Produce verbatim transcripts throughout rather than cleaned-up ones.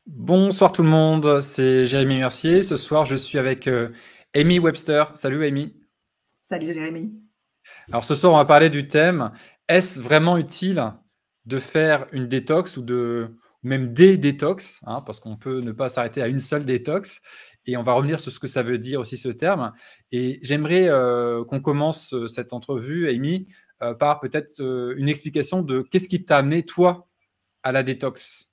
Bonsoir tout le monde, c'est Jérémy Mercier. Ce soir, je suis avec euh, Amy Webster. Salut Amy. Salut Jérémy. Alors ce soir, on va parler du thème, est-ce vraiment utile de faire une détox ou de ou même des détox, hein, parce qu'on peut ne pas s'arrêter à une seule détox. Et on va revenir sur ce que ça veut dire aussi ce terme. Et j'aimerais euh, qu'on commence euh, cette entrevue, Amy, euh, par peut-être euh, une explication de qu'est-ce qui t'a amené, toi, à la détox.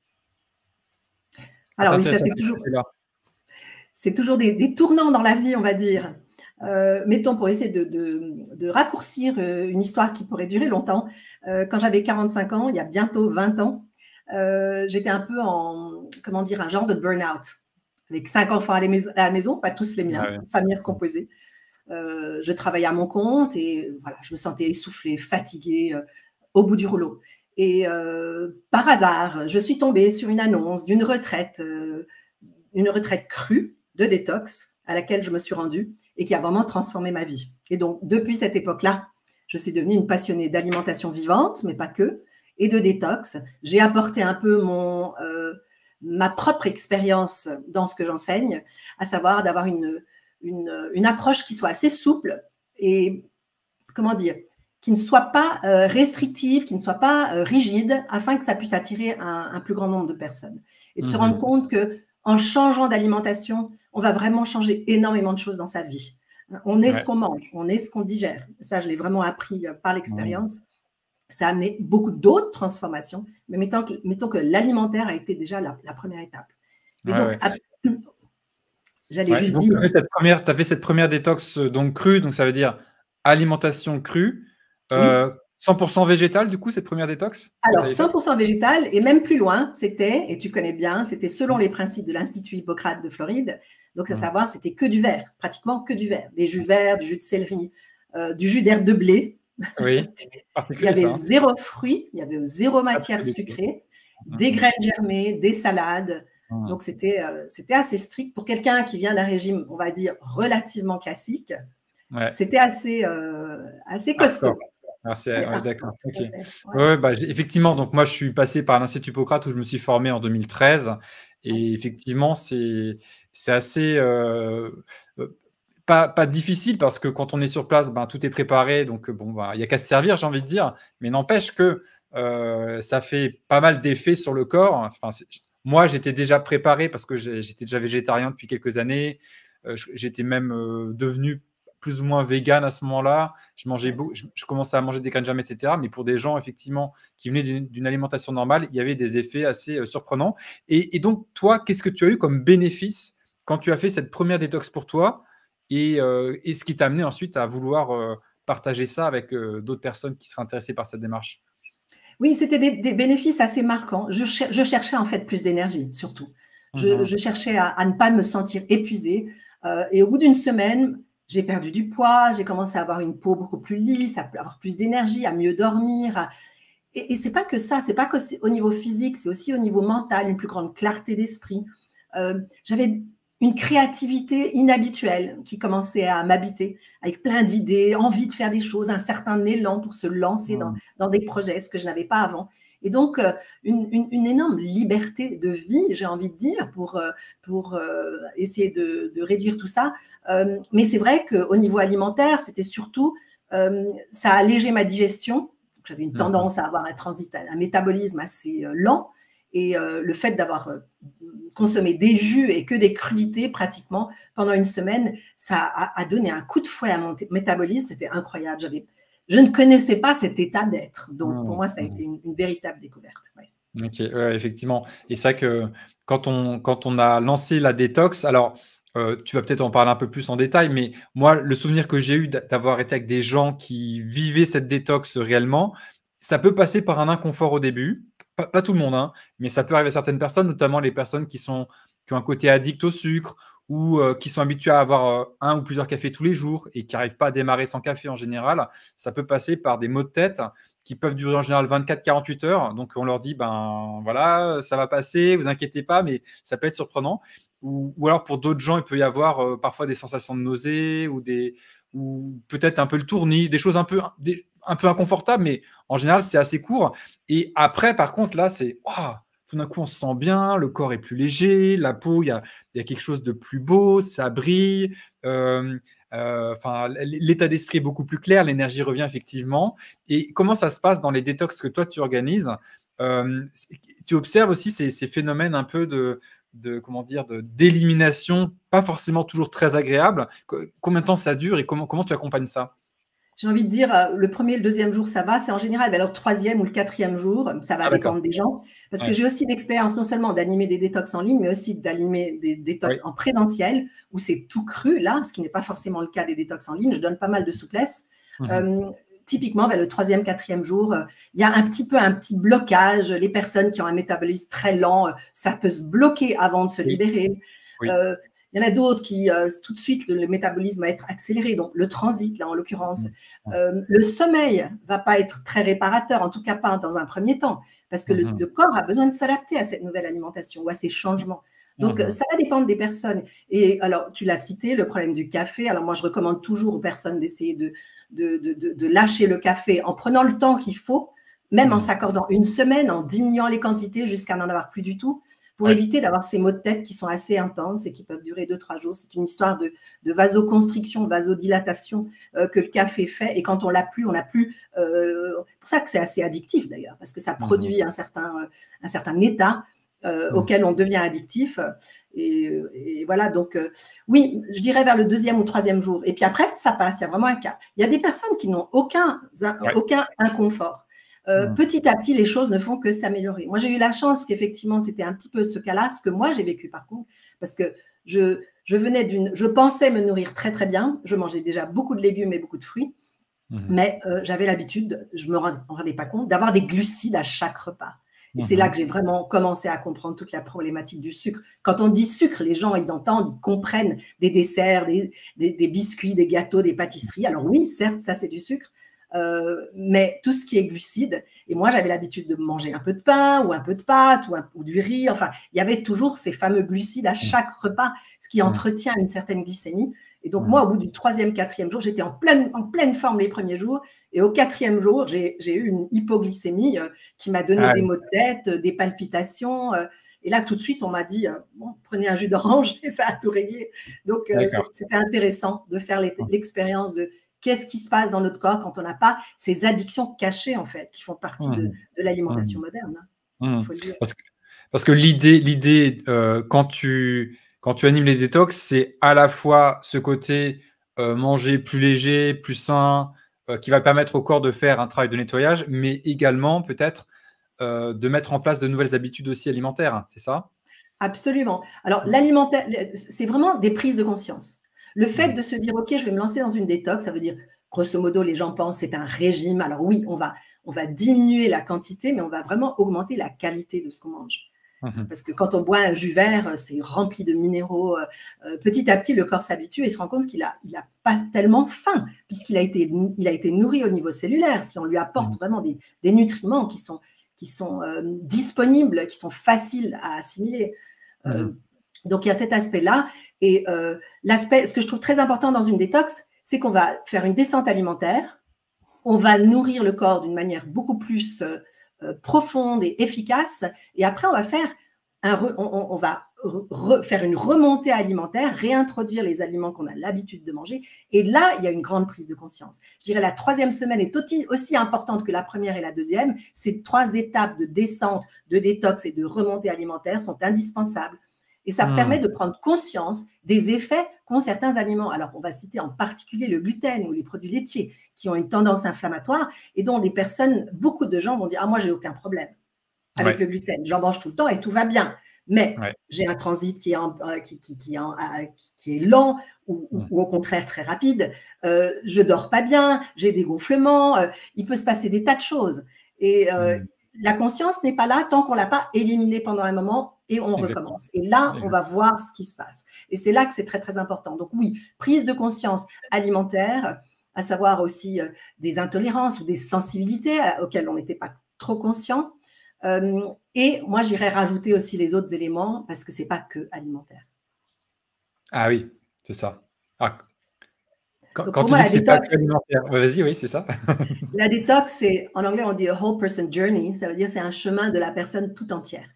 À Alors oui, ça t'intéresser à c'est ce toujours, sujet-là. c'est toujours des, des tournants dans la vie, on va dire. Euh, mettons, pour essayer de, de, de raccourcir euh, une histoire qui pourrait durer longtemps, euh, quand j'avais quarante-cinq ans, il y a bientôt vingt ans, euh, j'étais un peu en, comment dire, un genre de burn-out, avec cinq enfants à la maison, à la maison, pas tous les Ah miens, ouais. famille recomposée. Euh, je travaillais à mon compte et voilà, je me sentais essoufflée, fatiguée, euh, au bout du rouleau. Et euh, par hasard, je suis tombée sur une annonce d'une retraite, euh, une retraite crue de détox à laquelle je me suis rendue et qui a vraiment transformé ma vie. Et donc, depuis cette époque-là, je suis devenue une passionnée d'alimentation vivante, mais pas que, et de détox. J'ai apporté un peu mon, euh, ma propre expérience dans ce que j'enseigne, à savoir d'avoir une, une, une approche qui soit assez souple et, comment dire, qui ne soit pas euh, restrictive, qui ne soit pas euh, rigide, afin que ça puisse attirer un, un plus grand nombre de personnes. Et de se rendre Mhm. compte que en changeant d'alimentation, on va vraiment changer énormément de choses dans sa vie. On est ce Ouais. qu'on mange, on est ce qu'on digère. Ça, je l'ai vraiment appris par Mhm. l'expérience. Ça a amené beaucoup d'autres transformations, mais mettons que, mettons que l'alimentaire a été déjà la, la première étape. Et Ouais, donc, ouais. j'allais Ouais, juste donc tu dire, as fait cette première, t'as fait cette première détox euh, donc crue, donc ça veut dire alimentation crue, oui, euh, cent pour cent végétal du coup, cette première détox que tu alors, avais faite? cent pour cent végétal, et même plus loin, c'était, et tu connais bien, c'était selon les principes de l'Institut Hippocrate de Floride. Donc, à Mhm. savoir, c'était que du vert, pratiquement que du vert. Des jus verts, du jus de céleri, euh, du jus d'herbe de blé. Oui, Il y particulier avait ça, hein. zéro fruit, il y avait zéro Très matière très détaillé. sucrée, des Mhm. graines germées, des salades. Mhm. Donc, c'était euh, c'était assez strict. Pour quelqu'un qui vient d'un régime, on va dire, relativement classique, Ouais, c'était assez, euh, assez hardcore. costaud. Ah, Oui, c'est- ouais, hardcore, d'accord. tout Ok. à Ouais, fait. Ouais. ouais, bah, j'ai- effectivement, donc moi je suis passé par l'Institut Hippocrate où je me suis formé en deux mille treize et effectivement c'est c'est assez euh, euh, pas, pas difficile parce que quand on est sur place, ben, tout est préparé, donc euh, bon, ben, il n'y a qu'à se servir, j'ai envie de dire, mais n'empêche que euh, ça fait pas mal d'effets sur le corps. Enfin, c'est- moi j'étais déjà préparé parce que j'ai- j'étais déjà végétarien depuis quelques années. Euh, je- j'étais même euh, devenu plus ou moins vegan à ce moment-là. Je mangeais Ouais. beau, je, je commençais à manger des graines germées, et cetera. Mais pour des gens effectivement qui venaient d'une d'une alimentation normale, il y avait des effets assez euh, surprenants. Et, et donc toi, qu'est-ce que tu as eu comme bénéfice quand tu as fait cette première détox pour toi et, euh, et ce qui t'a amené ensuite à vouloir euh, partager ça avec euh, d'autres personnes qui seraient intéressées par cette démarche? Oui, c'était des, des bénéfices assez marquants. Je, cher- je cherchais en fait plus d'énergie, surtout. Je, Mhm. je cherchais à, à ne pas me sentir épuisée. Euh, et au bout d'une semaine, j'ai perdu du poids, j'ai commencé à avoir une peau beaucoup plus lisse, à avoir plus d'énergie, à mieux dormir. à- Et, et c'est pas que ça, c'est pas que c'est au niveau physique, c'est aussi au niveau mental, une plus grande clarté d'esprit. Euh, J'avais une créativité inhabituelle qui commençait à m'habiter, avec plein d'idées, envie de faire des choses, un certain élan pour se lancer dans, Mhm. dans des projets, ce que je n'avais pas avant. Et donc, euh, une, une, une, énorme liberté de vie, j'ai envie de dire, pour, euh, pour euh, essayer de, de, réduire tout ça. Euh, mais c'est vrai qu'au niveau alimentaire, c'était surtout, euh, ça a allégé ma digestion. J'avais une Mhm. tendance à avoir un transit, un métabolisme assez euh, lent. Et euh, le fait d'avoir euh, consommé des jus et que des crudités pratiquement pendant une semaine, ça a, a donné un coup de fouet à mon métabolisme. C'était incroyable. J'avais, je ne connaissais pas cet état d'être. Donc, pour Mhm. moi, ça a été Mhm. une, une véritable découverte. Ouais. Ok, ouais, effectivement. Et c'est vrai que quand on, quand on a lancé la détox, alors euh, tu vas peut-être en parler un peu plus en détail, mais moi, le souvenir que j'ai eu d'a- d'avoir été avec des gens qui vivaient cette détox réellement, ça peut passer par un inconfort au début. Pas, pas tout le monde, hein, mais ça peut arriver à certaines personnes, notamment les personnes qui sont, qui ont un côté addict au sucre ou euh, qui sont habitués à avoir euh, un ou plusieurs cafés tous les jours et qui n'arrivent pas à démarrer sans café en général. Ça peut passer par des maux de tête qui peuvent durer en général vingt-quatre à quarante-huit heures. Donc, on leur dit, ben voilà, ça va passer, vous inquiétez pas, mais ça peut être surprenant. Ou, ou alors, pour d'autres gens, il peut y avoir euh, parfois des sensations de nausée ou, des, ou peut-être un peu le tournis, des choses un peu, des, un peu inconfortables, mais en général, c'est assez court. Et après, par contre, là, c'est, wow, tout d'un coup, on se sent bien, le corps est plus léger, la peau, il y a, il y a quelque chose de plus beau, ça brille. Euh, euh, enfin, l'état d'esprit est beaucoup plus clair, l'énergie revient effectivement. Et comment ça se passe dans les détox que toi, tu organises? Euh, tu observes aussi ces, ces phénomènes un peu de, de comment dire, de, d'élimination, pas forcément toujours très agréable. Combien de temps ça dure et comment, comment tu accompagnes ça? J'ai envie de dire, euh, le premier et le deuxième jour, ça va. C'est en général, ben, alors, le troisième ou le quatrième jour, ça va Ah, d'accord. dépendre des gens. Parce que Ouais. j'ai aussi l'expérience non seulement d'animer des détox en ligne, mais aussi d'animer des détox Oui. en présentiel, où c'est tout cru, là, ce qui n'est pas forcément le cas des détox en ligne. Je donne pas mal de souplesse. Mhm. Euh, typiquement, ben, le troisième, quatrième jour, euh, il y a un petit peu un petit blocage. Les personnes qui ont un métabolisme très lent, euh, ça peut se bloquer avant de se Oui. libérer. Oui. Euh, il y en a d'autres qui, euh, tout de suite, le, le métabolisme va être accéléré. Donc, le transit, là, en l'occurrence. Mhm. Euh, le sommeil va pas être très réparateur, en tout cas pas dans un premier temps, parce que le, Mhm. le corps a besoin de s'adapter à cette nouvelle alimentation ou à ces changements. Donc, Mhm. ça va dépendre des personnes. Et alors, tu l'as cité, le problème du café. Alors, moi, je recommande toujours aux personnes d'essayer de, de, de, de, de lâcher le café en prenant le temps qu'il faut, même en Mhm. s'accordant une semaine, en diminuant les quantités jusqu'à n'en avoir plus du tout, pour Ouais. éviter d'avoir ces maux de tête qui sont assez intenses et qui peuvent durer deux trois jours. C'est une histoire de, de vasoconstriction, vasodilatation euh, que le café fait. Et quand on l'a plus, on n'a plus. Euh, c'est pour ça que c'est assez addictif d'ailleurs, parce que ça Mhm. produit un certain, un certain état euh, Mhm. auquel on devient addictif. Et, et voilà, donc euh, oui, je dirais vers le deuxième ou troisième jour. Et puis après, ça passe, il y a vraiment un cas. Il y a des personnes qui n'ont aucun, Ouais. aucun inconfort. Euh, Mhm. petit à petit, les choses ne font que s'améliorer. Moi, j'ai eu la chance qu'effectivement, c'était un petit peu ce cas-là, ce que moi j'ai vécu par contre, parce que je, je venais d'une, je pensais me nourrir très très bien. Je mangeais déjà beaucoup de légumes et beaucoup de fruits, Mhm. mais euh, j'avais l'habitude, je me rendais pas compte, d'avoir des glucides à chaque repas. Et c'est là Mhm. que j'ai vraiment commencé à comprendre toute la problématique du sucre. Quand on dit sucre, les gens, ils entendent, ils comprennent des desserts, des, des, des biscuits, des gâteaux, des pâtisseries. Alors oui, certes, ça c'est du sucre, euh, mais tout ce qui est glucides, et moi j'avais l'habitude de manger un peu de pain ou un peu de pâtes ou, un, ou du riz, enfin, il y avait toujours ces fameux glucides à chaque repas, ce qui entretient une certaine glycémie. Et donc, moi, au bout du troisième, quatrième jour, j'étais en pleine, en pleine forme les premiers jours. Et au quatrième jour, j'ai eu une hypoglycémie euh, qui m'a donné Ah, des oui. maux de tête, des palpitations. Euh, et là, tout de suite, on m'a dit, euh, bon, prenez un jus d'orange et ça a tout réglé. Donc, euh, c'était intéressant de faire l'expérience de qu'est-ce qui se passe dans notre corps quand on n'a pas ces addictions cachées, en fait, qui font partie de, de l'alimentation moderne. Hein, Mmh. faut le dire. Parce que, parce que l'idée, l'idée euh, quand, tu, quand tu animes les détox, c'est à la fois ce côté euh, manger plus léger, plus sain, euh, qui va permettre au corps de faire un travail de nettoyage, mais également peut-être euh, de mettre en place de nouvelles habitudes aussi alimentaires, c'est ça? Absolument. Alors, l'alimentaire, c'est vraiment des prises de conscience. Le fait Mmh. de se dire, OK, je vais me lancer dans une détox, ça veut dire, grosso modo, les gens pensent c'est un régime. Alors oui, on va, on va diminuer la quantité, mais on va vraiment augmenter la qualité de ce qu'on mange. Mmh. Parce que quand on boit un jus vert, c'est rempli de minéraux. Euh, petit à petit, le corps s'habitue et se rend compte qu'il a, il a pas tellement faim, puisqu'il a été, il a été nourri au niveau cellulaire. Si on lui apporte Mmh. vraiment des, des nutriments qui sont, qui sont euh, disponibles, qui sont faciles à assimiler. Euh, Mmh. donc, il y a cet aspect-là. Et euh, l'aspect, ce que je trouve très important dans une détox, c'est qu'on va faire une descente alimentaire, on va nourrir le corps d'une manière beaucoup plus euh, profonde et efficace. Et après, on va faire un re, on, on, va re, faire une remontée alimentaire, réintroduire les aliments qu'on a l'habitude de manger. Et là, il y a une grande prise de conscience. Je dirais la troisième semaine est aussi, aussi importante que la première et la deuxième. Ces trois étapes de descente, de détox et de remontée alimentaire sont indispensables. Et ça Mmh. permet de prendre conscience des effets qu'ont certains aliments. Alors, on va citer en particulier le gluten ou les produits laitiers qui ont une tendance inflammatoire et dont des personnes, beaucoup de gens vont dire « Ah, moi, j'ai aucun problème avec Ouais. le gluten. J'en mange tout le temps et tout va bien. Mais Ouais. j'ai un transit qui est, en, euh, qui, qui, qui, en, euh, qui est lent ou, ou, Mmh. ou au contraire très rapide. Euh, je dors pas bien, j'ai des gonflements. Euh, il peut se passer des tas de choses. Et euh, Mmh. la conscience n'est pas là tant qu'on ne l'a pas éliminée pendant un moment et on Exactement. recommence. Et là, Exactement. on va voir ce qui se passe. Et c'est là que c'est très, très important. Donc oui, prise de conscience alimentaire, à savoir aussi euh, des intolérances ou des sensibilités euh, auxquelles on n'était pas trop conscient. Euh, et moi, j'irais rajouter aussi les autres éléments parce que ce n'est pas que alimentaire. Ah oui, c'est ça. Ah, quand, Donc quand pour tu moi, dis que la c'est pas détox, que alimentaire, ouais, vas-y, oui, c'est ça. la détox, c'est en anglais on dit a whole person journey. Ça veut dire c'est un chemin de la personne tout entière.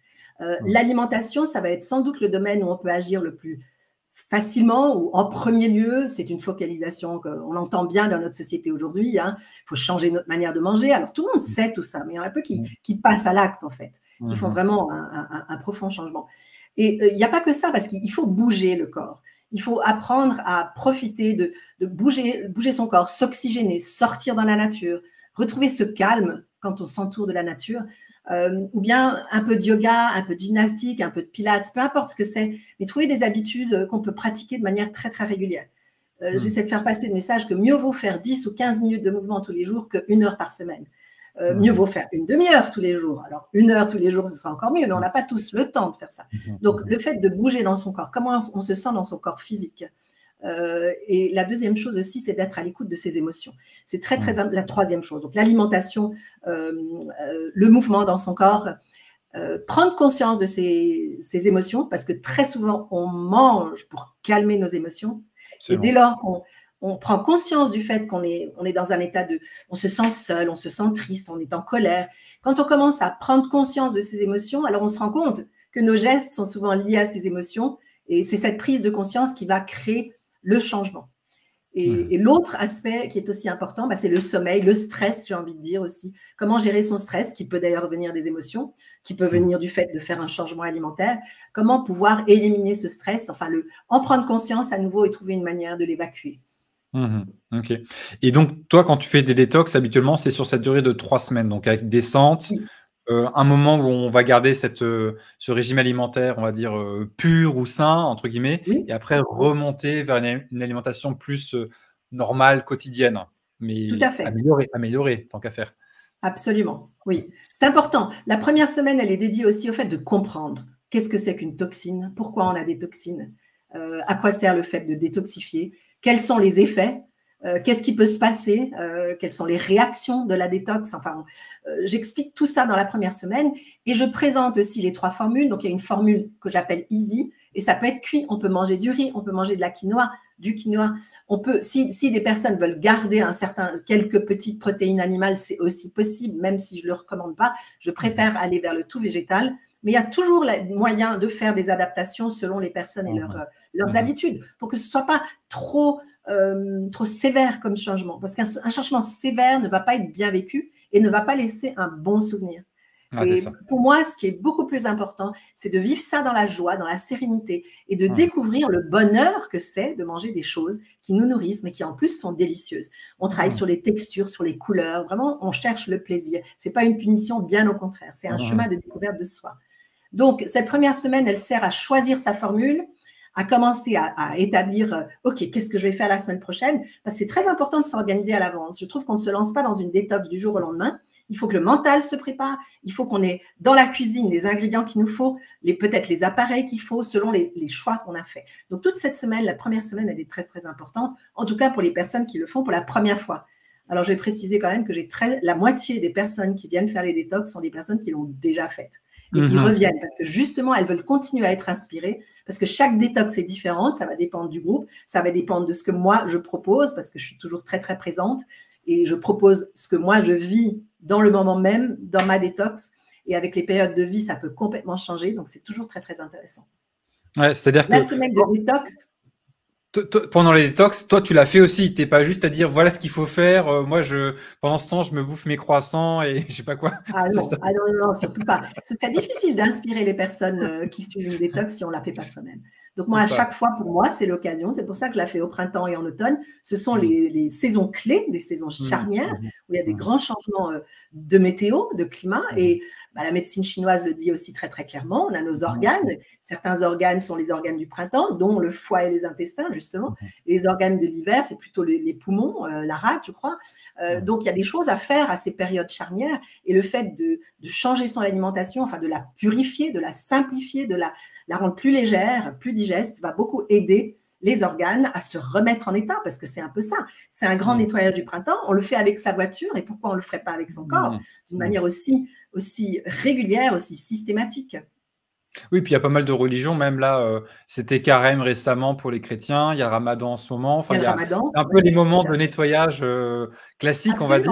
Euh, Mmh. l'alimentation, ça va être sans doute le domaine où on peut agir le plus facilement ou en premier lieu. C'est une focalisation qu'on entend bien dans notre société aujourd'hui. Hein. Il faut changer notre manière de manger. Alors, tout le monde Mmh. sait tout ça, mais il y en a peu qui, Mmh. qui passent à l'acte, en fait, qui font Mmh. vraiment un, un- un profond changement. Et euh, il n'y a pas que ça, parce qu'il faut bouger le corps. Il faut apprendre à profiter de, de bouger, bouger son corps, s'oxygéner, sortir dans la nature, retrouver ce calme quand on s'entoure de la nature. Euh, ou bien un peu de yoga, un peu de gymnastique, un peu de pilates, peu importe ce que c'est, mais trouver des habitudes qu'on peut pratiquer de manière très, très régulière. Euh, Mmh. J'essaie de faire passer le message que mieux vaut faire dix ou quinze minutes de mouvement tous les jours qu'une heure par semaine. Euh, mieux Mmh. vaut faire une demi-heure tous les jours. Alors, une heure tous les jours, ce sera encore mieux, mais on n'a pas tous le temps de faire ça. Mmh. Donc, Mmh. le fait de bouger dans son corps, comment on se sent dans son corps physique. Euh, et la deuxième chose aussi, c'est d'être à l'écoute de ses émotions. C'est très, très, Mmh. la troisième chose. Donc, l'alimentation, euh, euh, le mouvement dans son corps, euh, prendre conscience de ses, ses émotions, parce que très souvent, on mange pour calmer nos émotions. Absolument. Et dès lors qu'on on prend conscience du fait qu'on est, on est dans un état de... On se sent seul, on se sent triste, on est en colère. Quand on commence à prendre conscience de ses émotions, alors on se rend compte que nos gestes sont souvent liés à ces émotions. Et c'est cette prise de conscience qui va créer le changement. Et, Mmh. et l'autre aspect qui est aussi important, bah, c'est le sommeil, le stress, j'ai envie de dire aussi. Comment gérer son stress, qui peut d'ailleurs venir des émotions, qui peut venir du fait de faire un changement alimentaire. Comment pouvoir éliminer ce stress, enfin le, en prendre conscience à nouveau et trouver une manière de l'évacuer. Mmh. OK. Et donc, toi, quand tu fais des détox, habituellement, c'est sur cette durée de trois semaines, donc avec descente, Oui, heu, un moment où on va garder cette, heu, ce régime alimentaire, on va dire, heu, «pur» ou «sain» entre guillemets, oui, et après remonter vers une ali une alimentation plus, heu, normale, quotidienne, tout à mais fait. améliorée améliorée, tant qu'à faire. Absolument, oui. C'est important. La première semaine, elle est dédiée aussi au fait de comprendre qu'est-ce que c'est qu'une toxine, pourquoi on a des toxines, euh, à quoi sert le fait de détoxifier, quels sont les effets, euh, qu'est-ce qui peut se passer, euh, quelles sont les réactions de la détox. Enfin, euh, j'explique tout ça dans la première semaine et je présente aussi les trois formules. Donc, il y a une formule que j'appelle easy et ça peut être cuit. On peut manger du riz, on peut manger de la quinoa, du quinoa. On peut, si, si des personnes veulent garder un certain, quelques petites protéines animales, c'est aussi possible, même si je ne le recommande pas. Je préfère aller vers le tout végétal. Mais il y a toujours le moyen de faire des adaptations selon les personnes et leur, Mmh. leurs Mmh. habitudes pour que ce ne soit pas trop, euh, trop sévère comme changement. Parce qu'un changement sévère ne va pas être bien vécu et ne va pas laisser un bon souvenir. Ouais, c'est ça. Et pour moi, ce qui est beaucoup plus important, c'est de vivre ça dans la joie, dans la sérénité et de Mmh. découvrir le bonheur que c'est de manger des choses qui nous nourrissent, mais qui en plus sont délicieuses. On travaille Mmh. sur les textures, sur les couleurs. Vraiment, on cherche le plaisir. C'est pas une punition, bien au contraire. C'est un Mmh. chemin de découverte de soi. Donc, cette première semaine, elle sert à choisir sa formule, à commencer à, à établir, euh, OK, qu'est-ce que je vais faire la semaine prochaine? Parce que c'est très important de s'organiser à l'avance. Je trouve qu'on ne se lance pas dans une détox du jour au lendemain. Il faut que le mental se prépare. Il faut qu'on ait dans la cuisine les ingrédients qu'il nous faut, les, peut-être les appareils qu'il faut selon les, les choix qu'on a fait. Donc, toute cette semaine, la première semaine, elle est très, très importante, en tout cas pour les personnes qui le font pour la première fois. Alors, je vais préciser quand même que j'ai très, la moitié des personnes qui viennent faire les détox sont des personnes qui l'ont déjà faites et qui Mmh. reviennent parce que justement, elles veulent continuer à être inspirées parce que chaque détox est différente, ça va dépendre du groupe, ça va dépendre de ce que moi je propose parce que je suis toujours très, très présente et je propose ce que moi je vis dans le moment même, dans ma détox et avec les périodes de vie, ça peut complètement changer, donc c'est toujours très, très intéressant. Ouais, c'est-à-dire La que semaine de détox, Toi- toi- pendant les détox, toi, tu l'as fait aussi. T'es pas juste à dire voilà ce qu'il faut faire. euh, moi, je pendant ce temps, je me bouffe mes croissants et je sais pas quoi. ah C'est ça. non, ah non, non, non, surtout pas. Ce serait difficile d'inspirer les personnes euh, qui suivent une détox si on ne la fait pas soi-même. Donc moi, C'est à ça. chaque fois, pour moi, c'est l'occasion. C'est pour ça que je la fais au printemps et en automne. Ce sont Mm, les, les saisons clés, des saisons mm, charnières, mm, où il y a des mm, grands changements euh, de météo, de climat. mm, Et bah, la médecine chinoise le dit aussi très, très clairement. On a nos mm, organes. Certains organes sont les organes du printemps, dont le foie et les intestins, justement. mm, Et les organes de l'hiver, c'est plutôt les, les poumons, euh, la rate, je crois. Euh, mm, donc, il y a des choses à faire à ces périodes charnières. Et le fait de, de changer son alimentation, enfin de la purifier, de la simplifier, de la, la rendre plus légère, plus digeste, va beaucoup aider les organes à se remettre en état, parce que c'est un peu ça. C'est un grand mm, nettoyage du printemps. On le fait avec sa voiture, et pourquoi on ne le ferait pas avec son corps mm, d'une mm. manière aussi, aussi régulière, aussi systématique. Oui, puis il y a pas mal de religions, même là, euh, c'était Carême récemment pour les chrétiens. Il y a Ramadan en ce moment. Il Enfin, y a il le y a ramadan, un peu oui, les tout moments à de fait. nettoyage euh, classiques, on va Absolument. dire.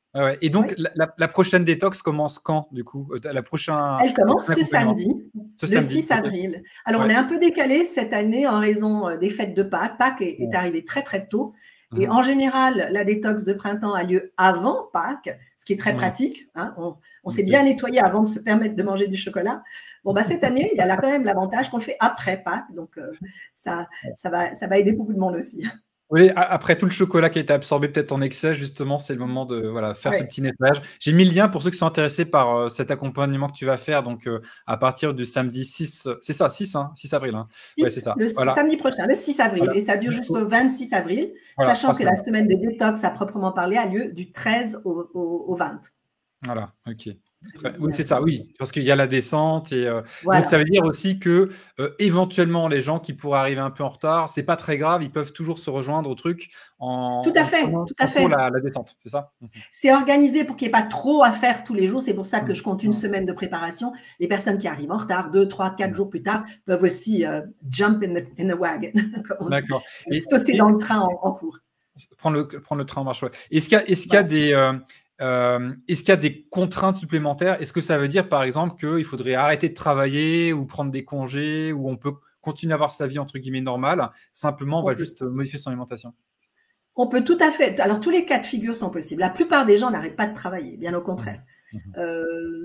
Ouais, ouais. Et donc, Oui. la, la- la prochaine détox commence quand, du coup? Euh, La prochain, Elle le commence prochain ce accompagnement? samedi, Ce le samedi, six ok. avril. Alors, on Ouais. est un peu décalé cette année en raison euh, des fêtes de Pâques. Pâques est, est Ouais. arrivé très, très tôt. Et Mhm. en général, la détox de printemps a lieu avant Pâques, ce qui est très Mhm. pratique, hein. On, on s'est bien Ok. nettoyé avant de se permettre de manger du chocolat. Bon, bah, cette année, il y a là quand même l'avantage qu'on le fait après Pâques. Donc, euh, ça, ça va, ça va aider beaucoup de monde aussi. Oui, a- après tout le chocolat qui a été absorbé peut-être en excès, justement, c'est le moment de voilà, faire ce Ouais. petit nettoyage. J'ai mis le lien pour ceux qui sont intéressés par euh, cet accompagnement que tu vas faire, donc euh, à partir du samedi six, euh, c'est ça, six, hein, six avril. Hein. Ouais, c'est six, ça. le Voilà, samedi prochain, le six avril, voilà. et ça dure Jusqu'au, jusqu'au vingt-six avril, voilà, sachant trois que la semaines. semaine de détox à proprement parler a lieu du treize au, au, au vingt. Voilà, ok. treize au Très- Oui, c'est dix-neuf, ça, oui. oui, parce qu'il y a la descente et euh, donc ça Voilà. veut dire aussi que euh, éventuellement les gens qui pourraient arriver un peu en retard, c'est pas très grave, ils peuvent toujours se rejoindre au truc Tout en, à en fait, prenant tout à en cours fait. la, la descente, c'est ça? Mhm. C'est organisé pour qu'il n'y ait pas trop à faire tous les jours. C'est pour ça que Mhm. je compte une Mhm. semaine de préparation. Les personnes qui arrivent en retard, deux, trois, quatre Mhm. jours plus tard, peuvent aussi euh, jump in the, in the wagon, comme on dit, D'accord. euh, Et, sauter et dans le train en, en cours. prendre le, prendre le train en marche. Ouais. Est-ce qu'il y a, est-ce qu'il y a Voilà. des, euh, euh, est-ce qu'il y a des contraintes supplémentaires? Est-ce que ça veut dire, par exemple, qu'il faudrait arrêter de travailler ou prendre des congés ou on peut continuer à avoir sa vie entre guillemets normale, simplement on On va peut, juste modifier son alimentation? on peut tout à fait. Alors, tous les cas de figure sont possibles. La plupart des gens n'arrêtent pas de travailler, bien au Mhm. contraire. Mhm. Euh,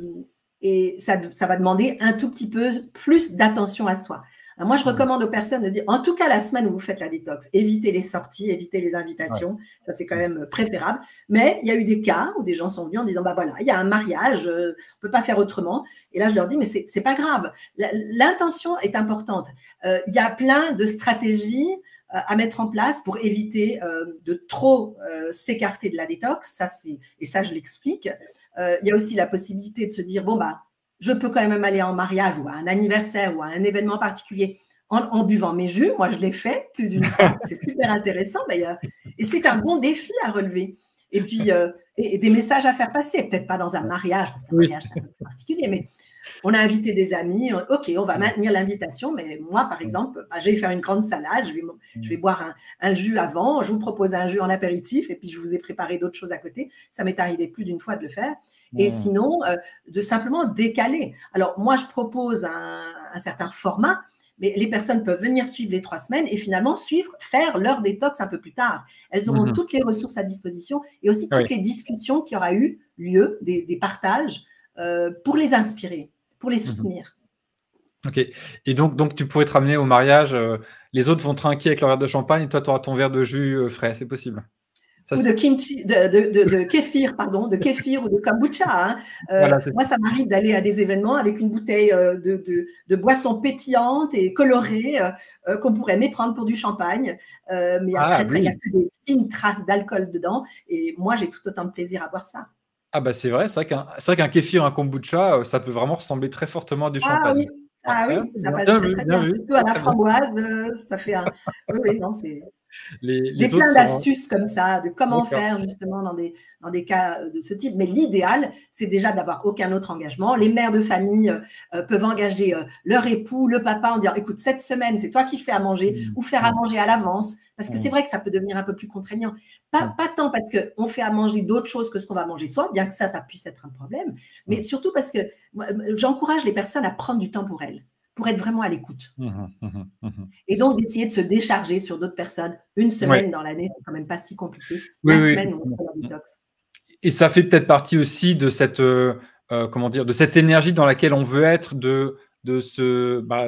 et ça, ça va demander un tout petit peu plus d'attention à soi. Alors moi, je Mhm. recommande aux personnes de se dire, en tout cas, la semaine où vous faites la détox, évitez les sorties, évitez les Ouais. invitations. Ça, c'est quand Mhm. même préférable. Mais il y a eu des cas où des gens sont venus en disant, bah voilà, il y a un mariage, euh, on peut pas faire autrement. Et là, je leur dis, mais c'est c'est pas grave. La- L'intention est importante. Euh, Il y a plein de stratégies euh, à mettre en place pour éviter euh, de trop euh, s'écarter de la détox. Ça, c'est, et ça, je l'explique. Euh, il y a aussi la possibilité de se dire, bon, bah, je peux quand même aller en mariage ou à un anniversaire ou à un événement particulier en, en buvant mes jus. Moi, je l'ai fait plus d'une fois. C'est super intéressant d'ailleurs. Et c'est un bon défi à relever. Et puis, euh, et, et des messages à faire passer. Peut-être pas dans un mariage, parce qu'un Oui. mariage, c'est un peu plus particulier, mais on a invité des amis. Ok, on va Mhm. maintenir l'invitation, mais moi, par Mhm. exemple, bah, je vais faire une grande salade, je vais, je vais boire un, un jus avant, je vous propose un jus en apéritif, et puis je vous ai préparé d'autres choses à côté. Ça m'est arrivé plus d'une fois de le faire. Et Mhm. sinon, euh, de simplement décaler. Alors, moi, je propose un, un certain format, mais les personnes peuvent venir suivre les trois semaines et finalement suivre, faire leur détox un peu plus tard. Elles auront Mhm. toutes les ressources à disposition et aussi Oui. toutes les discussions qui aura eu lieu, des, des partages, euh, pour les inspirer, pour les Mhm. soutenir. Ok. Et donc, donc, tu pourrais te ramener au mariage. Euh, les autres vont trinquer avec leur verre de champagne et toi, tu auras ton verre de jus euh, frais. C'est possible. Ça, Ou c'est- de kimchi, de, de, de, de kéfir, pardon, de kéfir ou de kombucha. Hein. Euh, voilà, c'est moi, ça. ça m'arrive d'aller à des événements avec une bouteille euh, de, de, de boisson pétillante et colorée euh, euh, qu'on pourrait méprendre pour du champagne. Euh, mais il y a Ah très, très, il y a oui. que des fines traces d'alcool dedans. Et moi, j'ai tout autant de plaisir à boire ça. Ah bah c'est vrai, c'est vrai qu'un c'est vrai qu'un kéfir, un kombucha, euh, ça peut vraiment ressembler très fortement à du Ah champagne. oui, Ouais, ah ouais, oui, c'est ça bien, passe bien très vu, très bien bien. vu, Surtout à très la très bien. framboise, euh, ça fait un. Oui, oui, non, c'est. Les, J'ai les autres plein seront d'astuces comme ça, de comment d'accord. faire justement dans des, dans des cas de ce type. Mais l'idéal, c'est déjà d'avoir aucun autre engagement. Les mères de famille euh, peuvent engager euh, leur époux, le papa, en disant, écoute, cette semaine, c'est toi qui fais à manger Mmh, ou faire à mmh, manger à l'avance. Parce que c'est mmh, vrai que ça peut devenir un peu plus contraignant. Pas, mmh, pas tant parce qu'on fait à manger d'autres choses que ce qu'on va manger soi, bien que ça, ça puisse être un problème, mais mmh, surtout parce que moi, j'encourage les personnes à prendre du temps pour elles, pour être vraiment à l'écoute. mmh, mmh, mmh. Et donc, d'essayer de se décharger sur d'autres personnes. Une Ouais, semaine dans l'année, c'est quand même pas si compliqué. oui, La oui, semaine où on effectivement. fait la Mmh. détox. Et ça fait peut-être partie aussi de cette, heu heu, comment dire? De cette énergie dans laquelle on veut être, de de se bah,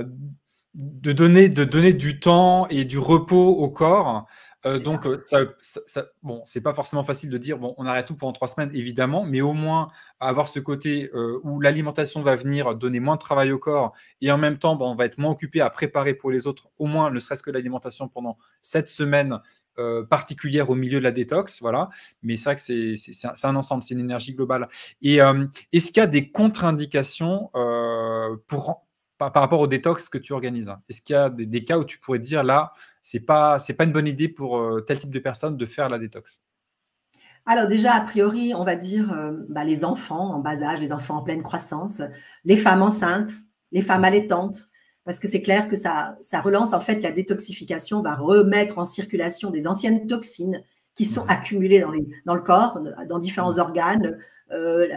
de donner de donner du temps et du repos au corps. Heu, C'est donc ça. heu, ça ça ça bon, c'est pas forcément facile de dire: «Bon, on arrête tout pendant trois semaines», évidemment, mais au moins avoir ce côté, heu, où l'alimentation va venir donner moins de travail au corps et en même temps, bah, on va être moins occupé à préparer pour les autres, au moins ne serait-ce que l'alimentation pendant cette semaine, heu, particulière au milieu de la détox, voilà. Mais c'est vrai que c'est c'est c'est un c'est un ensemble, c'est une énergie globale. Et euh, est-ce qu'il y a des contre-indications euh, pour, par, par rapport au détox que tu organises? Est-ce qu'il y a des, des cas où tu pourrais te dire là, c'est pas, c'est pas une bonne idée pour euh, tel type de personne de faire la détox? Alors déjà, a priori, on va dire euh, bah, les enfants en bas âge, les enfants en pleine croissance, les femmes enceintes, les femmes allaitantes, parce que c'est clair que ça, ça relance en fait la détoxification, va remettre en circulation des anciennes toxines qui sont Mmh. accumulés dans, les, dans le corps, dans différents Mmh. organes. Euh,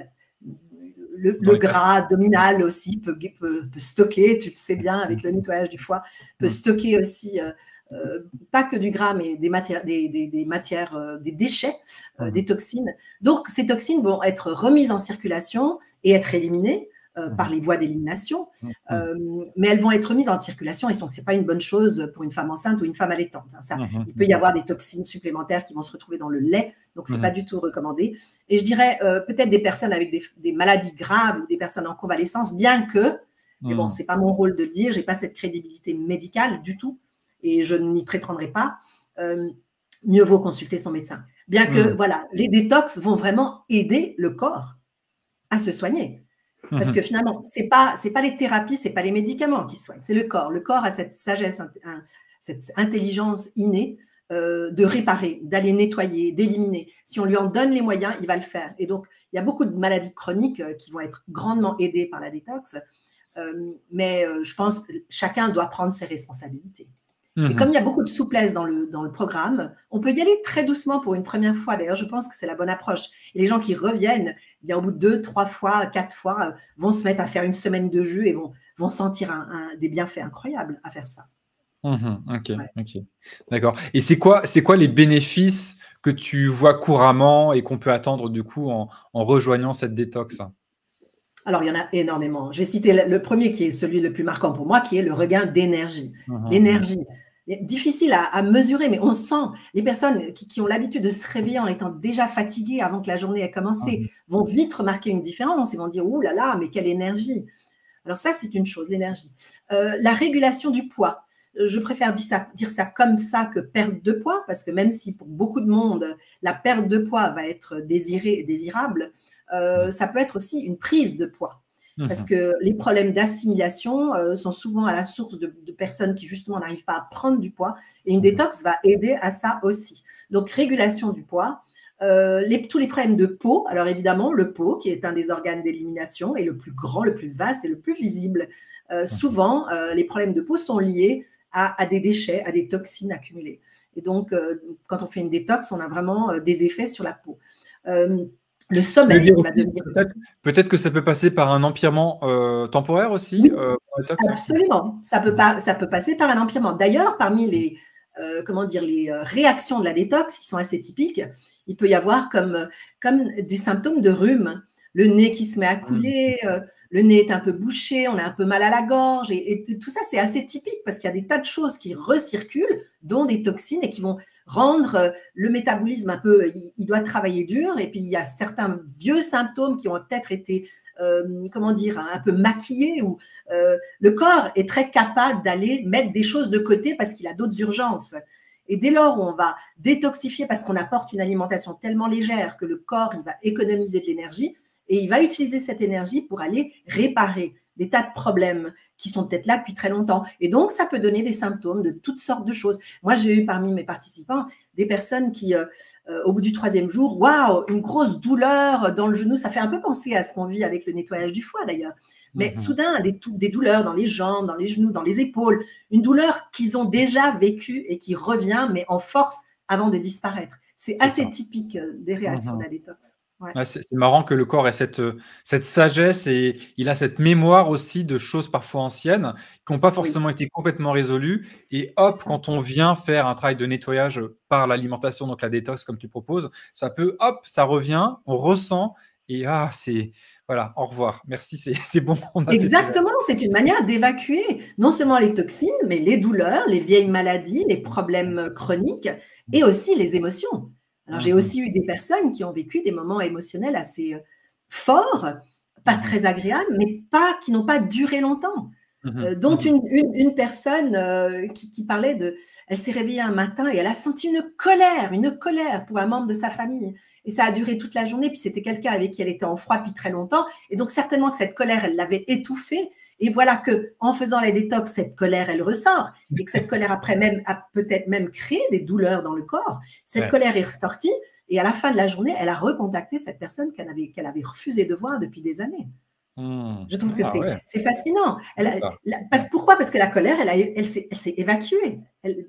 le, Dans le les gras fascicules. Mmh. abdominal aussi peut, peut, peut stocker, tu le sais Mmh. bien, avec le Mmh. nettoyage du foie, peut Mmh. stocker aussi, euh, euh, pas que du gras, mais des matières, des, des, des, matières, euh, des déchets, euh, Mmh. des toxines. Donc, ces toxines vont être remises en circulation et être éliminées euh, Mmh. par les voies d'élimination, Mmh. euh, mais elles vont être mises en circulation et donc ce n'est pas une bonne chose pour une femme enceinte ou une femme allaitante. Hein. Ça, Mmh. il peut y avoir des toxines supplémentaires qui vont se retrouver dans le lait, donc ce n'est Mmh. pas du tout recommandé. Et je dirais euh, peut-être des personnes avec des, des maladies graves ou des personnes en convalescence, bien que, mais bon, Mmh. ce n'est pas mon rôle de le dire, je n'ai pas cette crédibilité médicale du tout et je n'y prétendrai pas, euh, mieux vaut consulter son médecin. Bien que, Mmh. voilà, les détox vont vraiment aider le corps à se soigner. Parce que Mmh. finalement, ce n'est pas, c'est pas les thérapies, ce n'est pas les médicaments qui soignent, c'est le corps. Le corps a cette sagesse, cette intelligence innée euh, de réparer, d'aller nettoyer, d'éliminer. Si on lui en donne les moyens, il va le faire. Et donc, il y a beaucoup de maladies chroniques euh, qui vont être grandement aidées par la détox. Euh, mais euh, je pense que chacun doit prendre ses responsabilités. Et comme il y a beaucoup de souplesse dans le, dans le programme, on peut y aller très doucement pour une première fois. D'ailleurs, je pense que c'est la bonne approche. Et les gens qui reviennent, eh bien, au bout de deux, trois fois, quatre fois, euh, vont se mettre à faire une semaine de jus et vont, vont sentir un, un, des bienfaits incroyables à faire ça. Mmh. Ok, Ouais. ok. D'accord. Et c'est quoi, c'est quoi les bénéfices que tu vois couramment et qu'on peut attendre du coup en, en rejoignant cette détox? Alors, il y en a énormément. Je vais citer le, le premier qui est celui le plus marquant pour moi, qui est le regain d'énergie. Mmh. L'énergie. Difficile à, à mesurer, mais on sent les personnes qui, qui ont l'habitude de se réveiller en étant déjà fatiguées avant que la journée ait commencé Mmh. vont vite remarquer une différence et vont dire « Ouh là là, mais quelle énergie !» Alors ça, c'est une chose, l'énergie. Euh, la régulation du poids. Je préfère dire ça, dire ça comme ça que perte de poids, parce que même si pour beaucoup de monde, la perte de poids va être désirée et désirable, euh, ça peut être aussi une prise de poids. Parce que les problèmes d'assimilation euh, sont souvent à la source de, de personnes qui justement n'arrivent pas à prendre du poids. Et une détox va aider à ça aussi. Donc, régulation du poids. Euh, les, tous les problèmes de peau. Alors, évidemment, le peau, qui est un des organes d'élimination, est le plus grand, le plus vaste et le plus visible. Euh, souvent, euh, les problèmes de peau sont liés à, à des déchets, à des toxines accumulées. Et donc, euh, quand on fait une détox, on a vraiment euh, des effets sur la peau. Euh, Le sommeil qui va devenir… Peut-être peut-être que ça peut passer par un empirement euh, temporaire aussi Oui, euh, pour la détox. absolument. Ça peut, pas, ça peut passer par un empirement. D'ailleurs, parmi les, euh, comment dire, les réactions de la détox qui sont assez typiques, il peut y avoir comme, comme des symptômes de rhume. Le nez qui se met à couler, euh, le nez est un peu bouché, on a un peu mal à la gorge. Et, et tout ça, c'est assez typique parce qu'il y a des tas de choses qui recirculent, dont des toxines, et qui vont rendre le métabolisme un peu… Il, il doit travailler dur. Et puis, il y a certains vieux symptômes qui ont peut-être été… Euh, comment dire, un peu maquillé, où euh, le corps est très capable d'aller mettre des choses de côté parce qu'il a d'autres urgences. Et dès lors où on va détoxifier parce qu'on apporte une alimentation tellement légère que le corps il va économiser de l'énergie et il va utiliser cette énergie pour aller réparer des tas de problèmes qui sont peut-être là depuis très longtemps. Et donc, ça peut donner des symptômes de toutes sortes de choses. Moi, j'ai eu parmi mes participants des personnes qui, euh, euh, au bout du troisième jour, waouh, une grosse douleur dans le genou. Ça fait un peu penser à ce qu'on vit avec le nettoyage du foie, d'ailleurs. Mais mmh. soudain, des, des douleurs dans les jambes, dans les genoux, dans les épaules. Une douleur qu'ils ont déjà vécue et qui revient, mais en force, avant de disparaître. C'est assez ça. Typique des réactions mmh. de la détox. Ouais. Ouais, c'est marrant que le corps ait cette, cette sagesse et il a cette mémoire aussi de choses parfois anciennes qui n'ont pas forcément oui. été complètement résolues. Et hop, quand on vient faire un travail de nettoyage par l'alimentation, donc la détox comme tu proposes, ça peut, hop, ça revient, on ressent et ah, c'est… Voilà, au revoir. Merci, c'est bon. On a Exactement, c'est une manière d'évacuer non seulement les toxines, mais les douleurs, les vieilles maladies, les problèmes chroniques et aussi les émotions. Alors, j'ai aussi eu des personnes qui ont vécu des moments émotionnels assez forts, pas très agréables, mais pas, qui n'ont pas duré longtemps. Euh, dont une, une, une personne euh, qui, qui parlait de… Elle s'est réveillée un matin et elle a senti une colère, une colère pour un membre de sa famille. Et ça a duré toute la journée, puis c'était quelqu'un avec qui elle était en froid depuis très longtemps. Et donc, certainement que cette colère, elle l'avait étouffée. Et voilà qu'en faisant la détox, cette colère, elle ressort. Et que cette colère, après même, a peut-être même créé des douleurs dans le corps. Cette ouais. colère est ressortie. Et à la fin de la journée, elle a recontacté cette personne qu'elle avait, qu'elle avait refusé de voir depuis des années. Mmh. Je trouve que ah, c'est ouais. fascinant. Elle a, la, parce, pourquoi? Parce que la colère, elle, a, elle s'est évacuée. Elle,